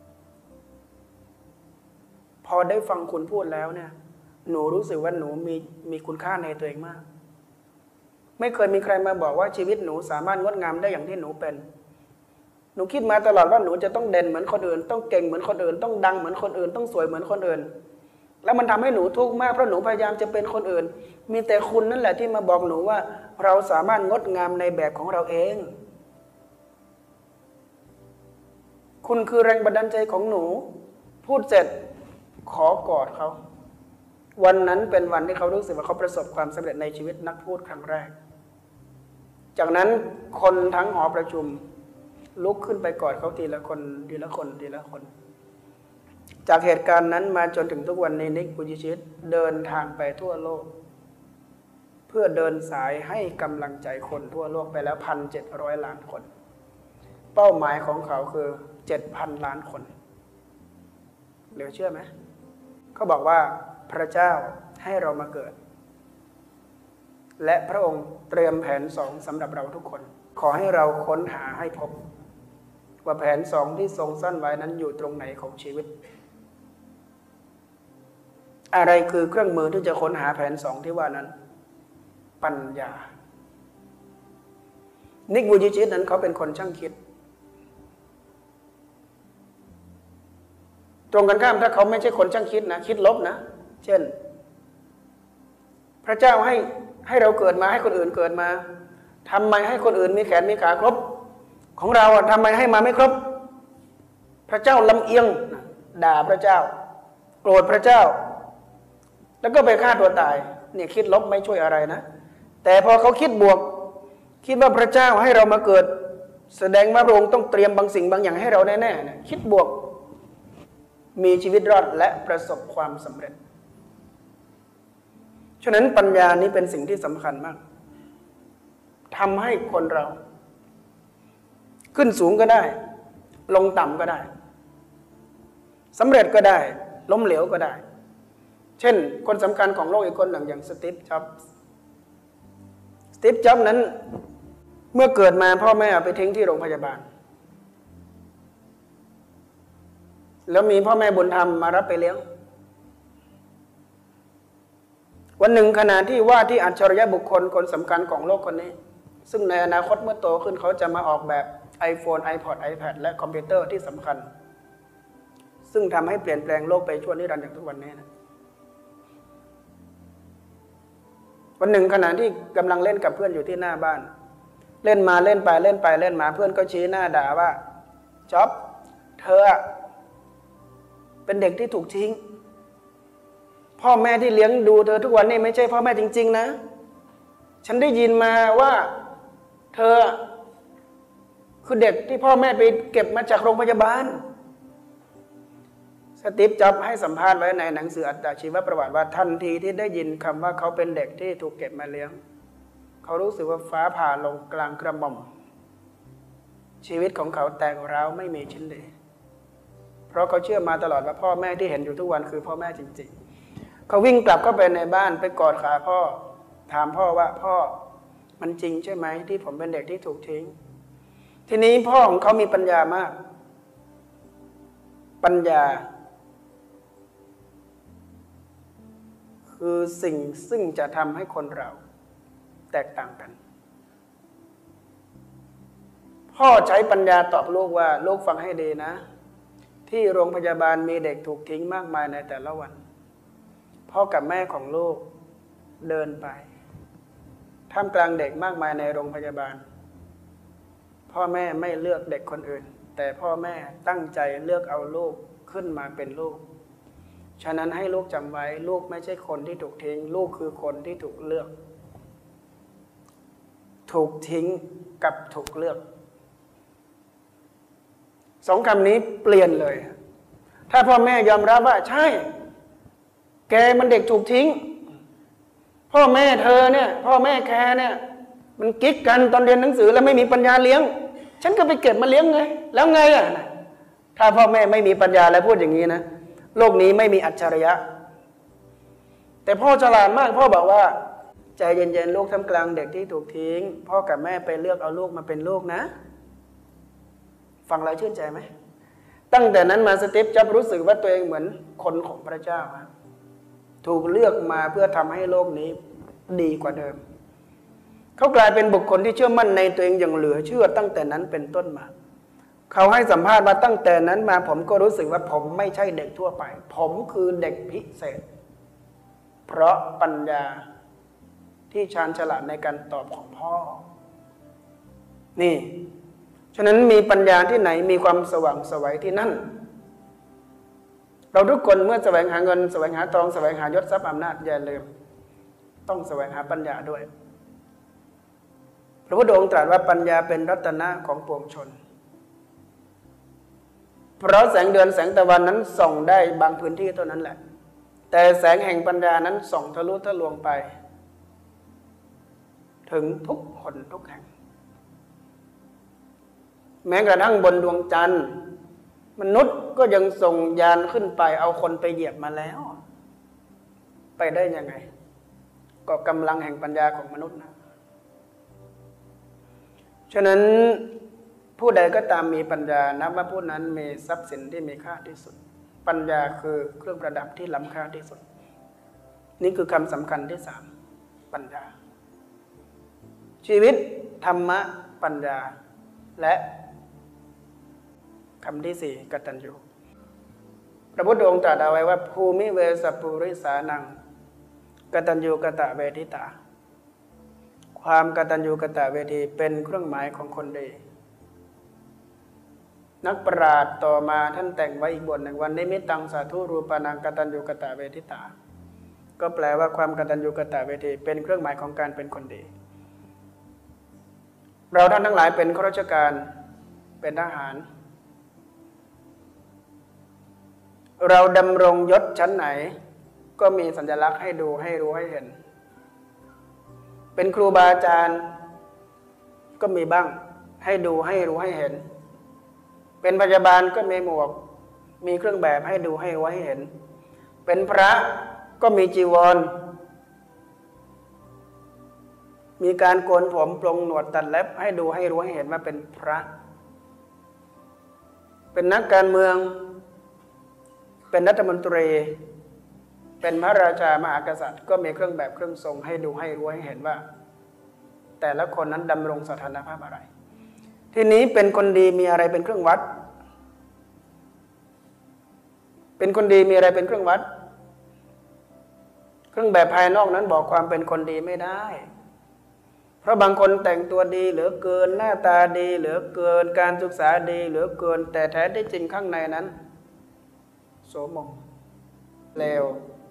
พอได้ฟังคุณพูดแล้วเนี่ยหนูรู้สึกว่าหนูมีมีคุณค่าในตัวเองมากไม่เคยมีใครมาบอกว่าชีวิตหนูสามารถงดงามได้อย่างที่หนูเป็นหนูคิดมาตลอดว่าหนูจะต้องเด่นเหมือนคนอื่นต้องเก่งเหมือนคนอื่นต้องดังเหมือนคนอื่นต้องสวยเหมือนคนอื่นแล้วมันทำให้หนูทุกข์มากเพราะหนูพยายามจะเป็นคนอื่นมีแต่คุณนั่นแหละที่มาบอกหนูว่าเราสามารถงดงามในแบบของเราเองคุณคือแรงบันดาลใจของหนูพูดเสร็จขอกอดเขาวันนั้นเป็นวันที่เขารู้สึกว่าเขาประสบความสำเร็จในชีวิตนักพูดครั้งแรกจากนั้นคนทั้งหอประชุมลุกขึ้นไปกอดเขาทีละคนทีละคนทีละคนจากเหตุการณ์นั้นมาจนถึงทุกวันนี้นิก วุฒิชิตเดินทางไปทั่วโลกเพื่อเดินสายให้กำลังใจคนทั่วโลกไปแล้ว หนึ่งพันเจ็ดร้อย ล้านคนเป้าหมายของเขาคือ เจ็ดพัน ล้านคนเหลือเชื่อไหมเขาบอกว่าพระเจ้าให้เรามาเกิดและพระองค์เตรียมแผนสองสำหรับเราทุกคนขอให้เราค้นหาให้พบว่าแผนสองที่ทรงสร้างไว้นั้นอยู่ตรงไหนของชีวิตอะไรคือเครื่องมือที่จะค้นหาแผนสองที่ว่านั้นปัญญานิก วุฒิชิตนั้นเขาเป็นคนช่างคิดตรงกันข้ามถ้าเขาไม่ใช่คนช่างคิดนะคิดลบนะเช่นพระเจ้าให้ให้เราเกิดมาให้คนอื่นเกิดมาทำไมให้คนอื่นมีแขนมีขาครบของเราอ่ะทำไมให้มาไม่ครบพระเจ้าลำเอียงด่าพระเจ้าโกรธพระเจ้าแล้วก็ไปฆ่าตัวตายเนี่ยคิดลบไม่ช่วยอะไรนะแต่พอเขาคิดบวกคิดว่าพระเจ้าให้เรามาเกิดแสดงว่าพระองค์ต้องเตรียมบางสิ่งบางอย่างให้เราแน่ๆคิดบวกมีชีวิตรอดและประสบความสำเร็จฉะนั้นปัญญานี้เป็นสิ่งที่สำคัญมากทำให้คนเราขึ้นสูงก็ได้ลงต่ำก็ได้สำเร็จก็ได้ล้มเหลวก็ได้เช่นคนสำคัญของโลกอีกคนหนึ่งอย่างสตีฟ จ็อบส์สตีฟ จ็อบส์นั้นเมื่อเกิดมาพ่อแม่เอาไปทิ้งที่โรงพยาบาลแล้วมีพ่อแม่บุญธรรมมารับไปเลี้ยงวันหนึ่งขณะที่ว่าที่อัจฉริยะบุคคลคนสำคัญของโลกคนนี้ซึ่งในอนาคตเมื่อโตขึ้นเขาจะมาออกแบบ iPhone iPod iPad และคอมพิวเตอร์ที่สำคัญซึ่งทำให้เปลี่ยนแปลงโลกไปชั่วนิรันดร์อย่างทุกวันนี้นะวันหนึ่งขณะที่กำลังเล่นกับเพื่อนอยู่ที่หน้าบ้านเล่นมาเล่นไปเล่นไปเล่นมาเพื่อนก็ชี้หน้าด่าว่าจ๊อบเธอเป็นเด็กที่ถูกทิ้งพ่อแม่ที่เลี้ยงดูเธอทุกวันนี้ไม่ใช่พ่อแม่จริงๆนะฉันได้ยินมาว่าเธอคือเด็กที่พ่อแม่ไปเก็บมาจากโรงพยาบาลสตีฟจ็อบส์ให้สัมภาษณ์ไว้ในหนังสืออัตชีวประวัติว่าทันทีที่ได้ยินคำว่าเขาเป็นเด็กที่ถูกเก็บมาเลี้ยงเขารู้สึกว่าฟ้าผ่าลงกลางกระหม่อมชีวิตของเขาแตกร้าวไม่มีชิ้นดีเพราะเขาเชื่อมาตลอดว่าพ่อแม่ที่เห็นอยู่ทุกวันคือพ่อแม่จริงๆเขาวิ่งกลับเข้าไปในบ้านไปกอดขาพ่อถามพ่อว่าพ่อมันจริงใช่ไหมที่ผมเป็นเด็กที่ถูกทิ้งทีนี้พ่อของเขามีปัญญามากปัญญาคือสิ่งซึ่งจะทำให้คนเราแตกต่างกันพ่อใช้ปัญญาตอบลูกว่าลูกฟังให้ดีนะที่โรงพยาบาลมีเด็กถูกทิ้งมากมายในแต่ละวันพ่อกับแม่ของลูกเดินไปท่ามกลางเด็กมากมายในโรงพยาบาลพ่อแม่ไม่เลือกเด็กคนอื่นแต่พ่อแม่ตั้งใจเลือกเอาลูกขึ้นมาเป็นลูกฉะนั้นให้ลูกจำไว้ลูกไม่ใช่คนที่ถูกทิ้งลูกคือคนที่ถูกเลือกถูกทิ้งกับถูกเลือกสองคำนี้เปลี่ยนเลยถ้าพ่อแม่ยอมรับว่าใช่แกมันเด็กถูกทิ้งพ่อแม่เธอเนี่ยพ่อแม่แกเนี่ยมันกิ๊กกันตอนเรียนหนังสือแล้วไม่มีปัญญาเลี้ยงฉันก็ไปเก็บมาเลี้ยงไงแล้วไงอ่ะถ้าพ่อแม่ไม่มีปัญญาแล้วพูดอย่างนี้นะโลกนี้ไม่มีอัจฉริยะแต่พ่อฉลาดมากพ่อบอกว่าใจเย็นๆลูกท่ามกลางเด็กที่ถูกทิ้งพ่อกับแม่ไปเลือกเอาลูกมาเป็นลูกนะฟังแล้วชื่นใจไหมตั้งแต่นั้นมาสตีฟจ็อบส์รู้สึกว่าตัวเองเหมือนคนของพระเจ้าถูกเลือกมาเพื่อทำให้โลกนี้ดีกว่าเดิมเขากลายเป็นบุคคลที่เชื่อมั่นในตัวเองอย่างเหลือเชื่อตั้งแต่นั้นเป็นต้นมาเขาให้สัมภาษณ์มาตั้งแต่นั้นมาผมก็รู้สึกว่าผมไม่ใช่เด็กทั่วไปผมคือเด็กพิเศษเพราะปัญญาที่ชาญฉลาดในการตอบของพ่อนี่ฉะนั้นมีปัญญาที่ไหนมีความสว่างไสวที่นั่นเราทุกคนเมื่อแสวงหาเงินแสวงหาทองแสวงหายศทรัพย์อำนาจอย่าลืมต้องแสวงหาปัญญาด้วยพระพุทธองค์ตรัสว่าปัญญาเป็นรัตนะของปวงชนเพราะแสงเดือนแสงตะวันนั้นส่องได้บางพื้นที่เท่านั้นแหละแต่แสงแห่งปัญญานั้นส่องทะลุทะลวงไปถึงทุกคนทุกแห่งแม้กระทั่งบนดวงจันทร์มนุษย์ก็ยังส่งยานขึ้นไปเอาคนไปเหยียบมาแล้วไปได้ยังไงก็กำลังแห่งปัญญาของมนุษย์นะฉะนั้นผู้ใดก็ตามมีปัญญานับว่าผู้นั้นมีทรัพย์สินที่มีค่าที่สุดปัญญาคือเครื่องประดับที่ล้ำค่าที่สุดนี่คือคำสำคัญที่สามปัญญาชีวิตธรรมะปัญญาและคำที่สี่กตัญญูพระพุทธองค์ตรัสเอาไว้ว่าภูมิเวสปุริสานังกตัญญูกตเวทิตาความกตัญญูกตเวทีเป็นเครื่องหมายของคนดีนักปราชญ์ต่อมาท่านแต่งไว้อีกบทหนึ่งวันนิมิตตังสาธุรูปานังกตัญญูกตเวทิตาก็แปลว่าความกตัญญูกตเวทีเป็นเครื่องหมายของการเป็นคนดีเราท่านทั้งหลายเป็นข้าราชการเป็นทหารเราดำรงยศชั้นไหนก็มีสัญลักษณ์ให้ดูให้รู้ให้เห็นเป็นครูบาอาจารย์ก็มีบ้างให้ดูให้รู้ให้เห็นเป็นพยาบาลก็มีหมวกมีเครื่องแบบให้ดูให้รู้ให้เห็นเป็นพระก็มีจีวรมีการโกนผมปลงหนวดตัดเล็บให้ดูให้รู้ให้เห็นว่าเป็นพระเป็นนักการเมืองเป็นรัฐมนตรีเป็นพระราชามหากษัตริย์ก็มีเครื่องแบบเครื่องทรงให้ดูให้รู้ให้เห็นว่าแต่ละคนนั้นดำรงสถานภาพอะไรทีนี้เป็นคนดีมีอะไรเป็นเครื่องวัดเป็นคนดีมีอะไรเป็นเครื่องวัดเครื่องแบบภายนอกนั้นบอกความเป็นคนดีไม่ได้เพราะบางคนแต่งตัวดีเหลือเกินหน้าตาดีเหลือเกินการศึกษาดีเหลือเกินแต่แท้ที่จริงข้างในนั้นโสมมเลว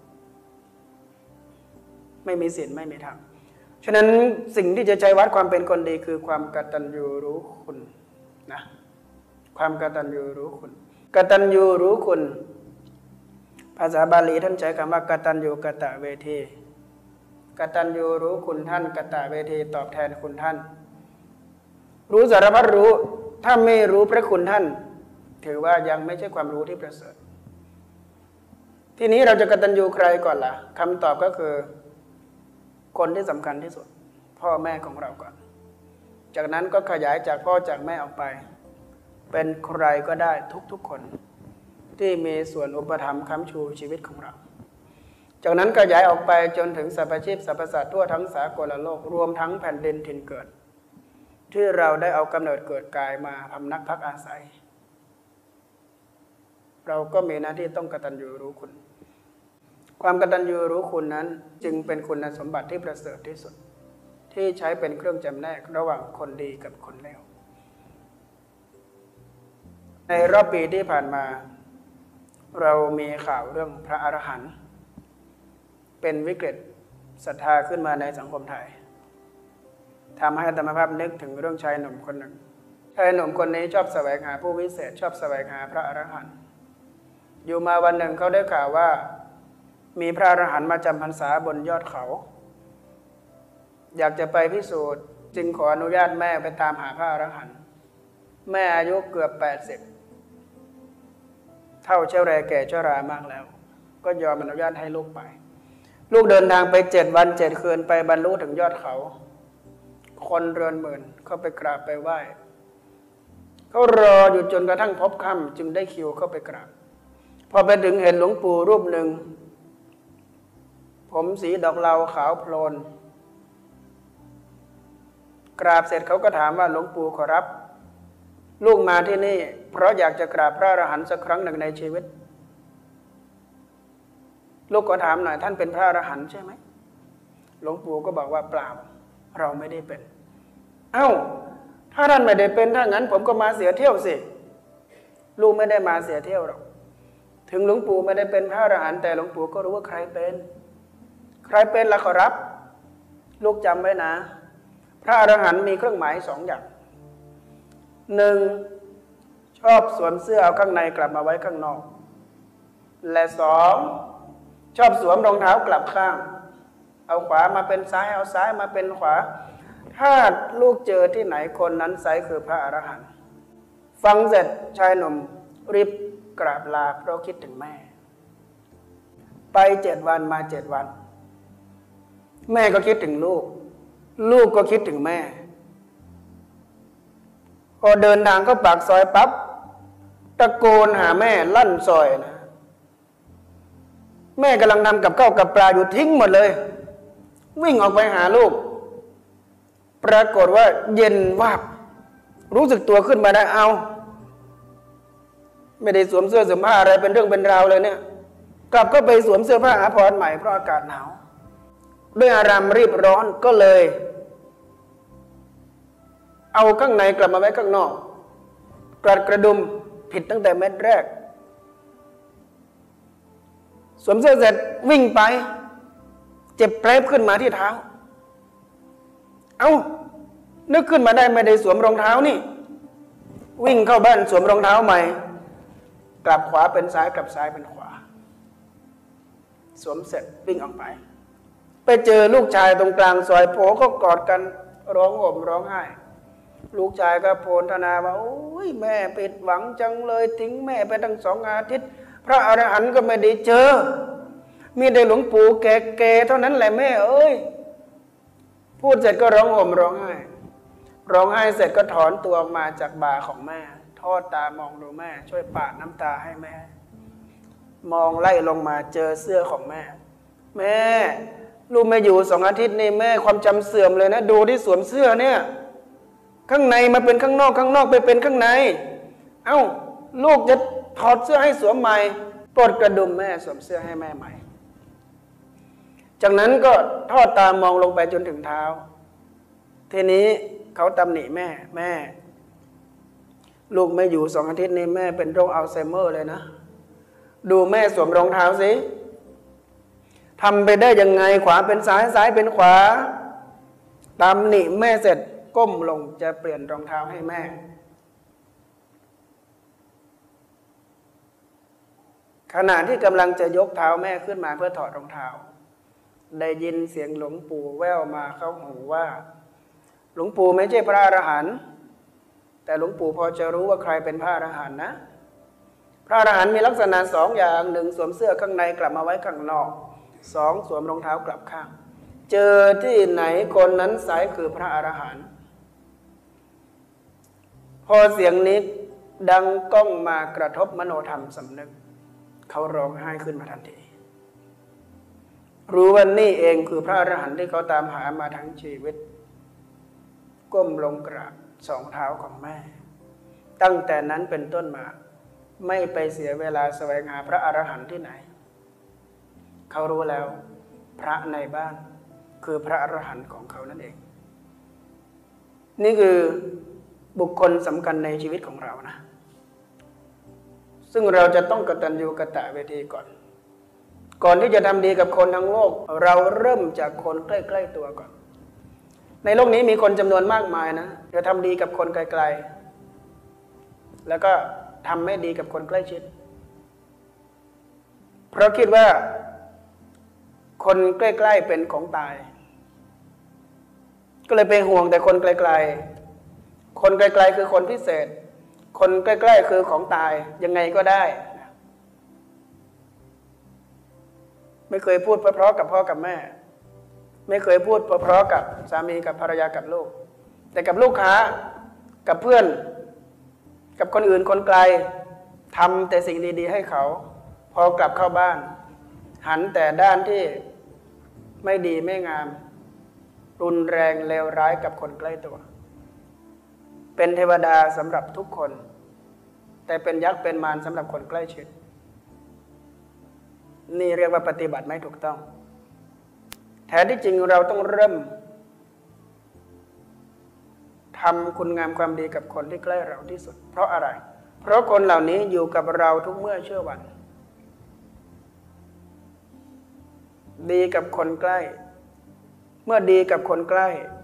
ไม่มีศีลไม่มีธรรมฉะนั้นสิ่งที่จะใช้วัดความเป็นคนดีคือความกตัญญูรู้คุณนะความกตัญญูรู้คุณกตัญญูรู้คุณภาษาบาลีท่านใช้คำว่ากตัญญูกตเวทีกตัญญูรู้คุณท่านกตเวทีตอบแทนคุณท่านรู้สารพัดรู้ถ้าไม่รู้พระคุณท่านถือว่ายังไม่ใช่ความรู้ที่ประเสริฐทีนี้เราจะกตัญญูใครก่อนล่ะคำตอบก็คือคนที่สำคัญที่สุดพ่อแม่ของเราก่อนจากนั้นก็ขยายจากพ่อจากแม่ออกไปเป็นใครก็ได้ทุกๆคนที่มีส่วนอุปถัมภ์ค้ำชูชีวิตของเราจากนั้นขยายออกไปจนถึงสรรพชีพสรรพสัตว์ทั่วทั้งสากลโลกรวมทั้งแผ่นดินถิ่นเกิดที่เราได้เอากำเนิดเกิดกายมาพำนักพักอาศัยเราก็มีหน้าที่ต้องกตัญญูรู้คุณความกตัญญูรู้คุณนั้นจึงเป็นคุณสมบัติที่ประเสริฐที่สุดที่ใช้เป็นเครื่องจำแนกระหว่างคนดีกับคนเลวในรอบปีที่ผ่านมาเรามีข่าวเรื่องพระอรหันต์เป็นวิกฤตศรัทธาขึ้นมาในสังคมไทยทำให้อาตมาภาพนึกถึงเรื่องชายหนุ่มคนหนึ่งชายหนุ่มคนนี้ชอบแสวงหาผู้วิเศษชอบแสวงหาพระอรหันต์อยู่มาวันหนึ่งเขาได้ข่าวว่ามีพระอรหันต์มาจำพรรษาบนยอดเขาอยากจะไปพิสูจน์จึงขออนุญาตแม่ไปตามหาพระอรหันต์แม่อายุเกือบแปดสิบเท่าเจ้าแรแก่เจ้ารามากแล้วก็ยอมอนุญาตให้ลูกไปลูกเดินทางไปเจ็ดวันเจ็ดคืนไปบรรลุถึงยอดเขาคนเรือนหมื่นเข้าไปกราบไปไหว้เขารออยู่จนกระทั่งพบค่ำจึงได้คิวเข้าไปกราบพอไปถึงเห็นหลวงปู่รูปหนึ่งผมสีดอกเหลาขาวโพลนกราบเสร็จเขาก็ถามว่าหลวงปู่ขอรับลูกมาที่นี่เพราะอยากจะกราบพระอรหันต์สักครั้งหนึ่งในชีวิตลูกก็ถามหน่อยท่านเป็นพระอรหันต์ใช่ไหมหลวงปู่ก็บอกว่าเปล่าเราไม่ได้เป็นเอ้าถ้าท่านไม่ได้เป็นถ้างั้นผมก็มาเสียเที่ยวสิลูกไม่ได้มาเสียเที่ยวหรอกถึงหลวงปู่ไม่ได้เป็นพระอรหันต์แต่หลวงปู่ก็รู้ว่าใครเป็นใครเป็นละขอรับลูกจำไว้นะพระอรหันต์มีเครื่องหมายสองอย่างหนึ่งชอบสวมเสื้อเอาข้างในกลับมาไว้ข้างนอกและสองชอบสวมรองเท้ากลับข้างเอาขวามาเป็นซ้ายเอาซ้ายมาเป็นขวาถ้าลูกเจอที่ไหนคนนั้นไซคือพระอรหันต์ฟังเสร็จชายหนุ่มรีบกราบลาเพราะคิดถึงแม่ไปเจ็ดวันมาเจ็ดวันแม่ก็คิดถึงลูกลูกก็คิดถึงแม่พอเดินทางเข้าปากซอยปั๊บตะโกนหาแม่ลั่นซอยนะแม่กำลังทำกับข้าวกับปลาอยู่ทิ้งหมดเลยวิ่งออกไปหาลูกปรากฏว่าเย็นวาบรู้สึกตัวขึ้นมาได้เอาไม่ได้สวมเสื้อสวมผ้าอะไรเป็นเรื่องเป็นราวเลยเนี่ยกลับก็ไปสวมเสื้อผ้าอาภรณ์ใหม่เพราะอากาศหนาวด้วยอารามรีบร้อนก็เลยเอาข้างในกลับมาไว้ข้างนอกกระกระดุมผิดตั้งแต่เม็ดแรกสวมเสื้อเสร็จวิ่งไปเจ็บแผลขึ้นมาที่เท้าเอ้านึกขึ้นมาได้ไม่ได้สวมรองเท้านี่วิ่งเข้าบ้านสวมรองเท้าใหม่กลับขวาเป็นซ้ายกลับซ้ายเป็นขวาสวมเสร็จวิ่งออกไปไปเจอลูกชายตรงกลางซอยโผก็กอดกันร้องห่มร้องไห้ลูกชายก็โพลธนาว่าโอ้ยแม่ผิดหวังจังเลยทิ้งแม่ไปตั้งสองอาทิตย์พระอรหันต์ก็ไม่ได้เจอมีแต่หลวงปู่แก่ๆเท่านั้นแหละแม่เอ้ยพูดเสร็จก็ร้องห่มร้องไห้ร้องไห้เสร็จก็ถอนตัวออกมาจากบ่าของแม่ทอดตามองดูแม่ช่วยปาดน้ำตาให้แม่มองไล่ลงมาเจอเสื้อของแม่แม่ลูกไม่อยู่สองอาทิตย์นี่แม่ความจำเสื่อมเลยนะดูที่สวมเสื้อเนี่ยข้างในมาเป็นข้างนอกข้างนอกไปเป็นข้างในเอ้าลูกจะถอดเสื้อให้สวมใหม่ปลดกระดุมแม่สวมเสื้อให้แม่ใหม่จากนั้นก็ทอดตามมองลงไปจนถึงเท้าทีนี้เขาตำหนิแม่แม่ลูกไม่อยู่สองอาทิตย์นี้แม่เป็นโรคอัลไซเมอร์เลยนะดูแม่สวมรองเท้าสิทำไปได้ยังไงขวาเป็นซ้ายซ้ายเป็นขวาตำหนิแม่เสร็จก้มลงจะเปลี่ยนรองเท้าให้แม่ขณะที่กำลังจะยกเท้าแม่ขึ้นมาเพื่อถอดรองเท้าได้ยินเสียงหลวงปู่แว่วมาเข้าหูว่าหลวงปู่ไม่ใช่พระอรหันต์แต่หลวงปู่พอจะรู้ว่าใครเป็นพระอรหันต์นะพระอรหันต์มีลักษณะสองอย่างหนึ่งสวมเสื้อข้างในกลับมาไว้ข้างนอกสองสวมรองเท้ากลับข้างเจอที่ไหนคนนั้นสายคือพระอรหันต์พอเสียงนี้ดังก้องมากระทบมโนธรรมสำนึกเขาร้องไห้ขึ้นมาทันทีรู้ว่านี่เองคือพระอรหันต์ที่เขาตามหามาทั้งชีวิตก้มลงกราบสองเท้าของแม่ตั้งแต่นั้นเป็นต้นมาไม่ไปเสียเวลาแสวงหาพระอรหันต์ที่ไหนเขารู้แล้วพระในบ้านคือพระอรหันต์ของเขานั่นเองนี่คือบุคคลสำคัญในชีวิตของเรานะซึ่งเราจะต้องกตัญญูกตเวทีก่อนก่อนที่จะทำดีกับคนทั้งโลกเราเริ่มจากคนใกล้ๆตัวก่อนในโลกนี้มีคนจำนวนมากมายนะจะทำดีกับคนไกลๆแล้วก็ทำไม่ดีกับคนใกล้ชิดเพราะคิดว่าคนใกล้ๆเป็นของตายก็เลยเป็นห่วงแต่คนไกลๆคนไกลๆคือคนพิเศษคนใกล้ๆคือของตายยังไงก็ได้ไม่เคยพูดเพราะๆกับพ่อกับแม่ไม่เคยพูดเพราะๆกับสามีกับภรรยากับลูกแต่กับลูกค้ากับเพื่อนกับคนอื่นคนไกลทำแต่สิ่งดีๆให้เขาพอกลับเข้าบ้านหันแต่ด้านที่ไม่ดีไม่งามรุนแรงเลวร้ายกับคนใกล้ตัวเป็นเทวดาสำหรับทุกคนแต่เป็นยักษ์เป็นมารสำหรับคนใกล้ชิดนี่เรียกว่าปฏิบัติไม่ถูกต้องแท้ที่จริงเราต้องเริ่มทำคุณงามความดีกับคนที่ใกล้เราที่สุดเพราะอะไรเพราะคนเหล่านี้อยู่กับเราทุกเมื่อเชื่อวันดีกับคนใกล้เมื่อดีกับคนใกล้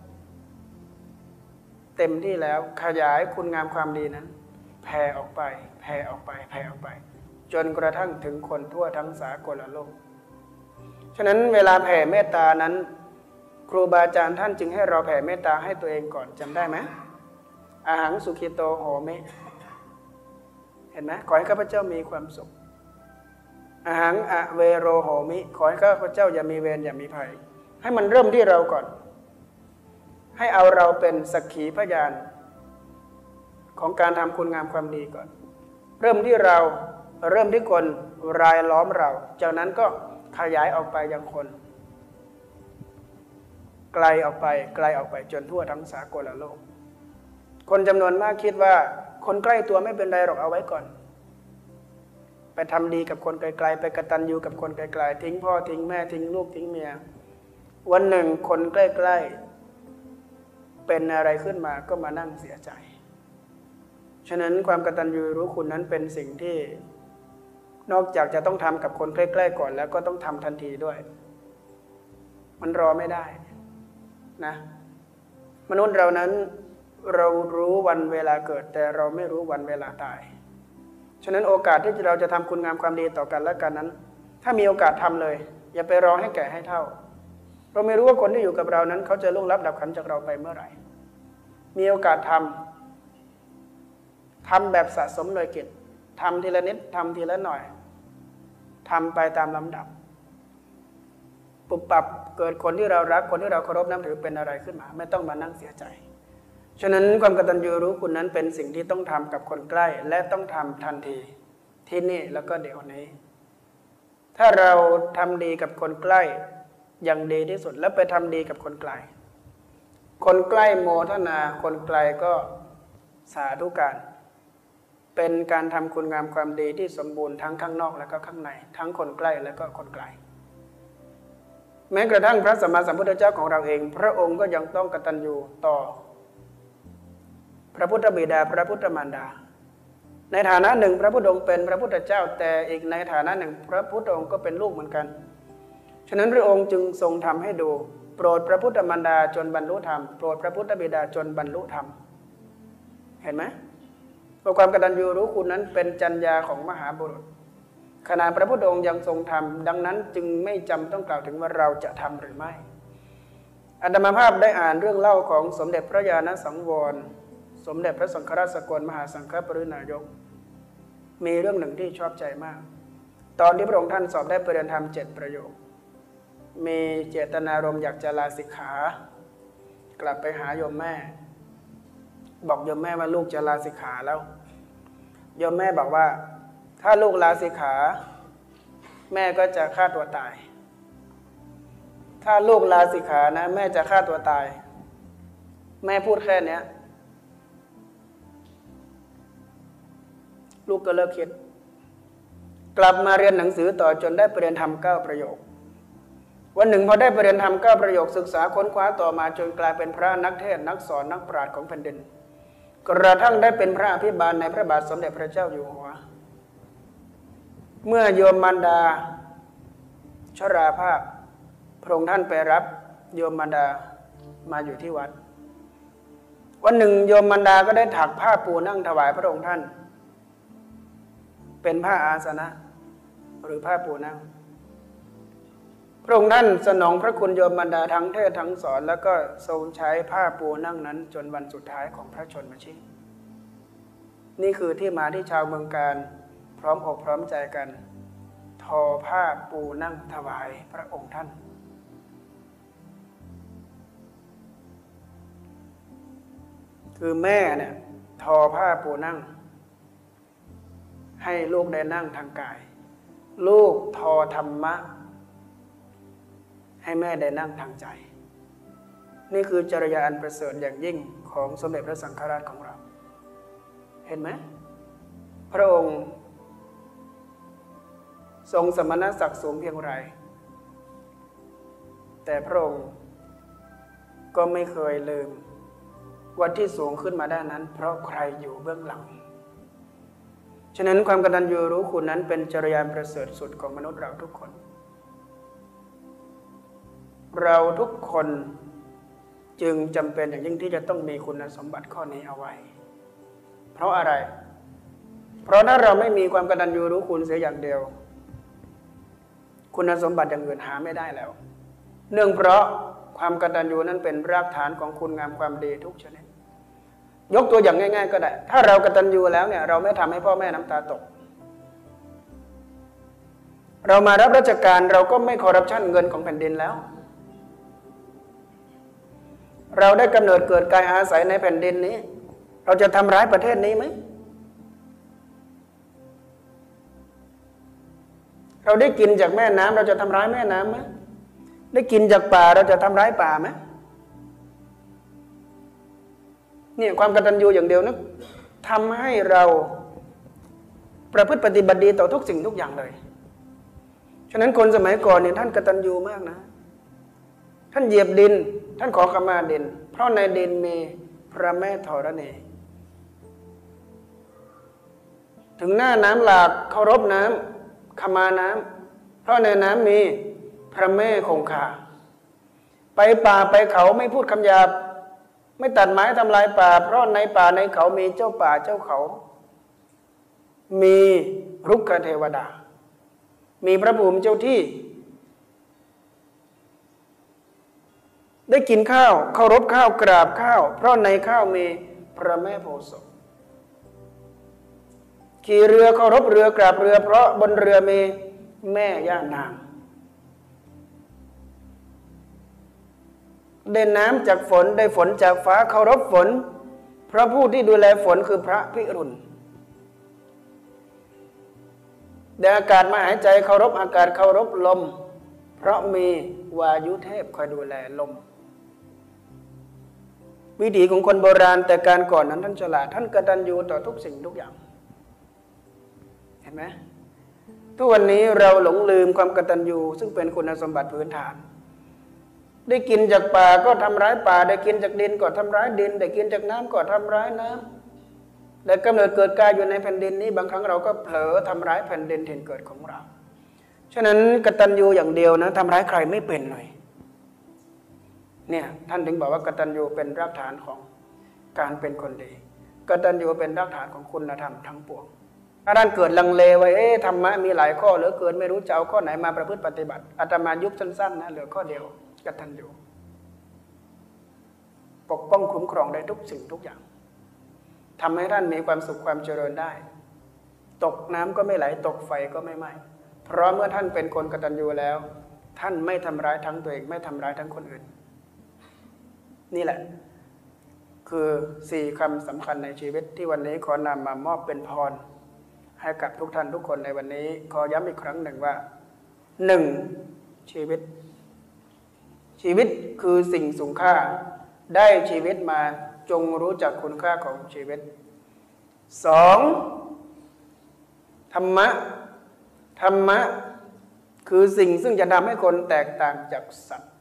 เต็มที่แล้วขยายคุณงามความดีนั้นแผ่ออกไปแผ่ออกไปแผ่ออกไปจนกระทั่งถึงคนทั่วทั้งสากลโลกฉะนั้นเวลาแผ่เมตตานั้นครูบาอาจารย์ท่านจึงให้เราแผ่เมตตาให้ตัวเองก่อนจำได้ไหมอาหังสุขิโตโหมิเห็นไหมขอให้ข้าพเจ้ามีความสุขอาหังอเวโรโหมิขอให้ข้าพเจ้าอย่ามีเวรอย่ามีภัยให้มันเริ่มที่เราก่อนให้เอาเราเป็นสักขีพยานของการทำคุณงามความดีก่อนเริ่มที่เราเริ่มที่คนรายล้อมเราจากนั้นก็ขยายออกไปยังคนไกลออกไปไกลออกไปจนทั่วทั้งสากลโลกคนจำนวนมากคิดว่าคนใกล้ตัวไม่เป็นไรหรอกเอาไว้ก่อนไปทำดีกับคนไกลๆไปกตัญญูกับคนไกลๆทิ้งพ่อทิ้งแม่ทิ้งลูกทิ้งเมียวันหนึ่งคนใกล้ๆเป็นอะไรขึ้นมาก็มานั่งเสียใจฉะนั้นความกตัญญูรู้คุณนั้นเป็นสิ่งที่นอกจากจะต้องทำกับคนใกล้ๆก่อนแล้วก็ต้องทำทันทีด้วยมันรอไม่ได้นะมนุษย์เรานั้นเรารู้วันเวลาเกิดแต่เราไม่รู้วันเวลาตายฉะนั้นโอกาสที่เราจะทำคุณงามความดีต่อกันและกันนั้นถ้ามีโอกาสทำเลยอย่าไปรอให้แก่ให้เฒ่าเราไม่รู้ว่าคนที่อยู่กับเรานั้นเขาจะล่วงลับดับขันจากเราไปเมื่อไหร่มีโอกาสทำทำแบบสะสมหน่วยกิจทำทีละนิดทำทีละหน่อยทำไปตามลำดับปุบปับเกิดคนที่เรารักคนที่เราเคารพนับถือเป็นอะไรขึ้นมาไม่ต้องมานั่งเสียใจฉะนั้นความกตัญญูรู้คุณนั้นเป็นสิ่งที่ต้องทำกับคนใกล้และต้องทำทันทีที่นี่แล้วก็เดี๋ยวนี้ถ้าเราทำดีกับคนใกล้อย่างดีที่สุดแล้วไปทำดีกับคนไกลคนใกล้โมทนาคนไกลก็สาธุการเป็นการทำคุณงามความดีที่สมบูรณ์ทั้งข้างนอกและก็ข้างในทั้งคนใกล้และก็คนไกลแม้กระทั่งพระสัมมาสัมพุทธเจ้าของเราเองพระองค์ก็ยังต้องกตัญญูต่อพระพุทธบิดาพระพุทธมารดาในฐานะหนึ่งพระพุทธองค์เป็นพระพุทธเจ้าแต่อีกในฐานะหนึ่งพระพุทธองค์ก็เป็นลูกเหมือนกันฉะนั้นพระองค์จึงทรงทำให้ดูโปรดพระพุทธมารดาจนบรรลุธรรมโปรดพระพุทธบิดาจนบรรลุธรรมเห็นไหมว่าความกตัญญูรู้คุณนั้นเป็นจรรยาของมหาบุรุษขณะพระพุทธองค์ยังทรงทำดังนั้นจึงไม่จำต้องกล่าวถึงว่าเราจะทำหรือไม่อาตมาภาพได้อ่านเรื่องเล่าของสมเด็จพระญาณสังวรสมเด็จพระสังฆราชสกลมหาสังฆปรินายกมีเรื่องหนึ่งที่ชอบใจมากตอนที่พระองค์ท่านสอบได้ปริญญาธรรมเจ็ดประโยคมีเจตนารมณ์อยากจะลาสิกขากลับไปหาโยมแม่บอกโยมแม่ว่าลูกจะลาสิกขาแล้วโยมแม่บอกว่าถ้าลูกลาสิกขาแม่ก็จะฆ่าตัวตายถ้าลูกลาสิกขานะแม่จะฆ่าตัวตายแม่พูดแค่นี้ลูกก็เลิกคิดกลับมาเรียนหนังสือต่อจนได้ปริญญาธรรมเก้าประโยควันหนึ่งพอได้ปริญญาธรรมเก้าประโยคศึกษาค้นคว้าต่อมาจนกลายเป็นพระนักเทศน์นักสอนนักปราชญ์ของแผ่นดินกระทั่งได้เป็นพระอภิบาลในพระบาทสมเด็จพระเจ้าอยู่หัวเมื่อโยมมารดาชราภาพพระองค์ท่านไปรับโยมมารดามาอยู่ที่วัดวันหนึ่งโยมมารดาก็ได้ถักผ้าปูนั่งถวายพระองค์ท่านเป็นผ้าอาสนะหรือผ้าปูนั่งพระองค์ท่านสนองพระคุณโยมมารดาทั้งเทศทั้งสอนแล้วก็ทรงใช้ผ้าปูนั่งนั้นจนวันสุดท้ายของพระชนมชีพนี่คือที่มาที่ชาวเมืองการพร้อมอกพร้อมใจกันทอผ้าปูนั่งถวายพระองค์ท่านคือแม่เนี่ยทอผ้าปูนั่งให้ลูกได้นั่งทางกายลูกทอธรรมะให้แม่ได้นั่งทางใจนี่คือจริยาอันประเสริฐอย่างยิ่งของสมเด็จพระสังฆราชของเราเห็นไหมพระองค์ทรงสมณศักดิ์สูงเพียงไรแต่พระองค์ก็ไม่เคยลืมว่าที่สูงขึ้นมาได้นั้นเพราะใครอยู่เบื้องหลังฉะนั้นความกตัญญูรู้คุณนั้นเป็นจริยาประเสริฐสุดของมนุษย์เราทุกคนเราทุกคนจึงจำเป็นอย่างยิ่งที่จะต้องมีคุณสมบัติข้อนี้เอาไว้เพราะอะไรเพราะถ้าเราไม่มีความกตัญญูรู้คุณเสียอย่างเดียวคุณสมบัติอย่างอื่นหาไม่ได้แล้วเนื่องเพราะความกตัญญูนั้นเป็นรากฐานของคุณงามความดีทุกชนิดยกตัวอย่างง่ายๆก็ได้ถ้าเรากตัญญูแล้วเนี่ยเราไม่ทำให้พ่อแม่น้ำตาตกเรามารับราชการเราก็ไม่คอร์รัปชันเงินของแผ่นดินแล้วเราได้กำเนิดเกิดกายอาศัยในแผ่นดินนี้เราจะทำร้ายประเทศนี้ไหมเราได้กินจากแม่น้ำเราจะทำร้ายแม่น้ำไหมได้กินจากป่าเราจะทำร้ายป่าไหมเนี่ยความกตัญญูอย่างเดียวนะทำให้เราประพฤติปฏิบัติดีต่อทุกสิ่งทุกอย่างเลยฉะนั้นคนสมัยก่อนเนี่ยท่านกตัญญูมากนะท่านเหยียบดินท่านขอขมาดินเพราะในดินมีพระแม่ธรณีถึงหน้าน้ำหลากเคารพน้ำขมาน้ำเพราะในน้ำมีพระแม่คงคาไปป่าไปเขาไม่พูดคำหยาบไม่ตัดไม้ทำลายป่าเพราะในป่าในเขามีเจ้าป่าเจ้าเขามีรุกขเทวดามีพระภูมิเจ้าที่ได้กินข้าวเคารพข้าวกราบข้าวเพราะในข้าวมีพระแม่โพธิ์ศพขี่เรือเคารพเรือกราบเรือเพราะบนเรือมีแม่ย่านางได้น้ำจากฝนได้ฝนจากฟ้าเคารพฝนเพราะผู้ที่ดูแลฝนคือพระพิรุณได้อากาศมาหายใจเคารพอากาศเคารพลมเพราะมีวายุเทพคอยดูแลลมวิถีของคนโบราณแต่การก่อนนั้นท่านฉลาดท่านกตัญญูต่อทุกสิ่งทุกอย่างเห็นไหมทุกวันนี้เราหลงลืมความกตัญญูซึ่งเป็นคุณสมบัติพื้นฐานได้กินจากป่าก็ทำร้ายป่าได้กินจากดินก็ทำร้ายดินได้กินจากน้ำก็ทำร้ายน้ำได้กำเนิดเกิดกายอยู่ในแผ่นดินนี้บางครั้งเราก็เผลอทำร้ายแผ่นดินถิ่นเกิดของเราฉะนั้นกตัญญูอย่างเดียวนะทำร้ายใครไม่เป็นเลยเนี่ยท่านถึงบอกว่ากตัญญูเป็นรากฐานของการเป็นคนดีกตัญญูเป็นรากฐานของคุณธรรมทั้งปวงถ้าท่านเกิดลังเลไว้เอ๊ะธรรมะมีหลายข้อเหลือเกินไม่รู้จะเอาข้อไหนมาประพฤติปฏิบัติอาตมายุบสั้นๆนะเหลือข้อเดียวกตัญญูปกป้องคุ้มครองได้ทุกสิ่งทุกอย่างทำให้ท่านมีความสุขความเจริญได้ตกน้ำก็ไม่ไหลตกไฟก็ไม่ไหม้เพราะเมื่อท่านเป็นคนกตัญญูแล้วท่านไม่ทำร้ายทั้งตัวเองไม่ทำร้ายทั้งคนอื่นนี่แหละคือสี่คำสำคัญในชีวิตที่วันนี้ขอนำมามอบเป็นพรให้กับทุกท่านทุกคนในวันนี้ขอย้ำอีกครั้งหนึ่งว่าหนึ่งชีวิตชีวิตคือสิ่งสูงค่าได้ชีวิตมาจงรู้จักคุณค่าของชีวิตสองธรรมะธรรมะคือสิ่งซึ่งจะทำให้คนแตกต่างจากสัตว์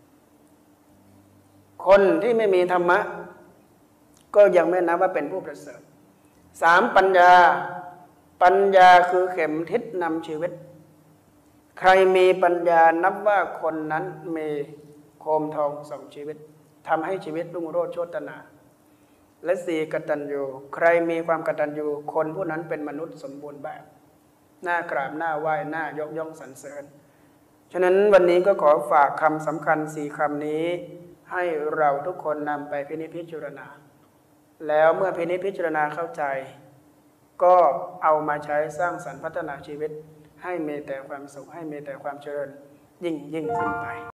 คนที่ไม่มีธรรมะก็ยังไม่นับว่าเป็นผู้ประเสริฐสามปัญญาปัญญาคือเข็มทิศนำชีวิตใครมีปัญญานับว่าคนนั้นมีโคมทองส่องชีวิตทำให้ชีวิตรุ่งโรจน์โชตินาและสี่กตัญญูใครมีความกตัญญูคนผู้นั้นเป็นมนุษย์สมบูรณ์แบบหน้ากราบหน้าไหว้หน้ายกย่องสรรเสริญฉะนั้นวันนี้ก็ขอฝากคำสำคัญสี่คำนี้ให้เราทุกคนนำไปพินิจพิจารณาแล้วเมื่อพินิจพิจารณาเข้าใจก็เอามาใช้สร้างสรรค์พัฒนาชีวิตให้มีแต่ความสุขให้มีแต่ความเจริญยิ่งยิ่งขึ้นไป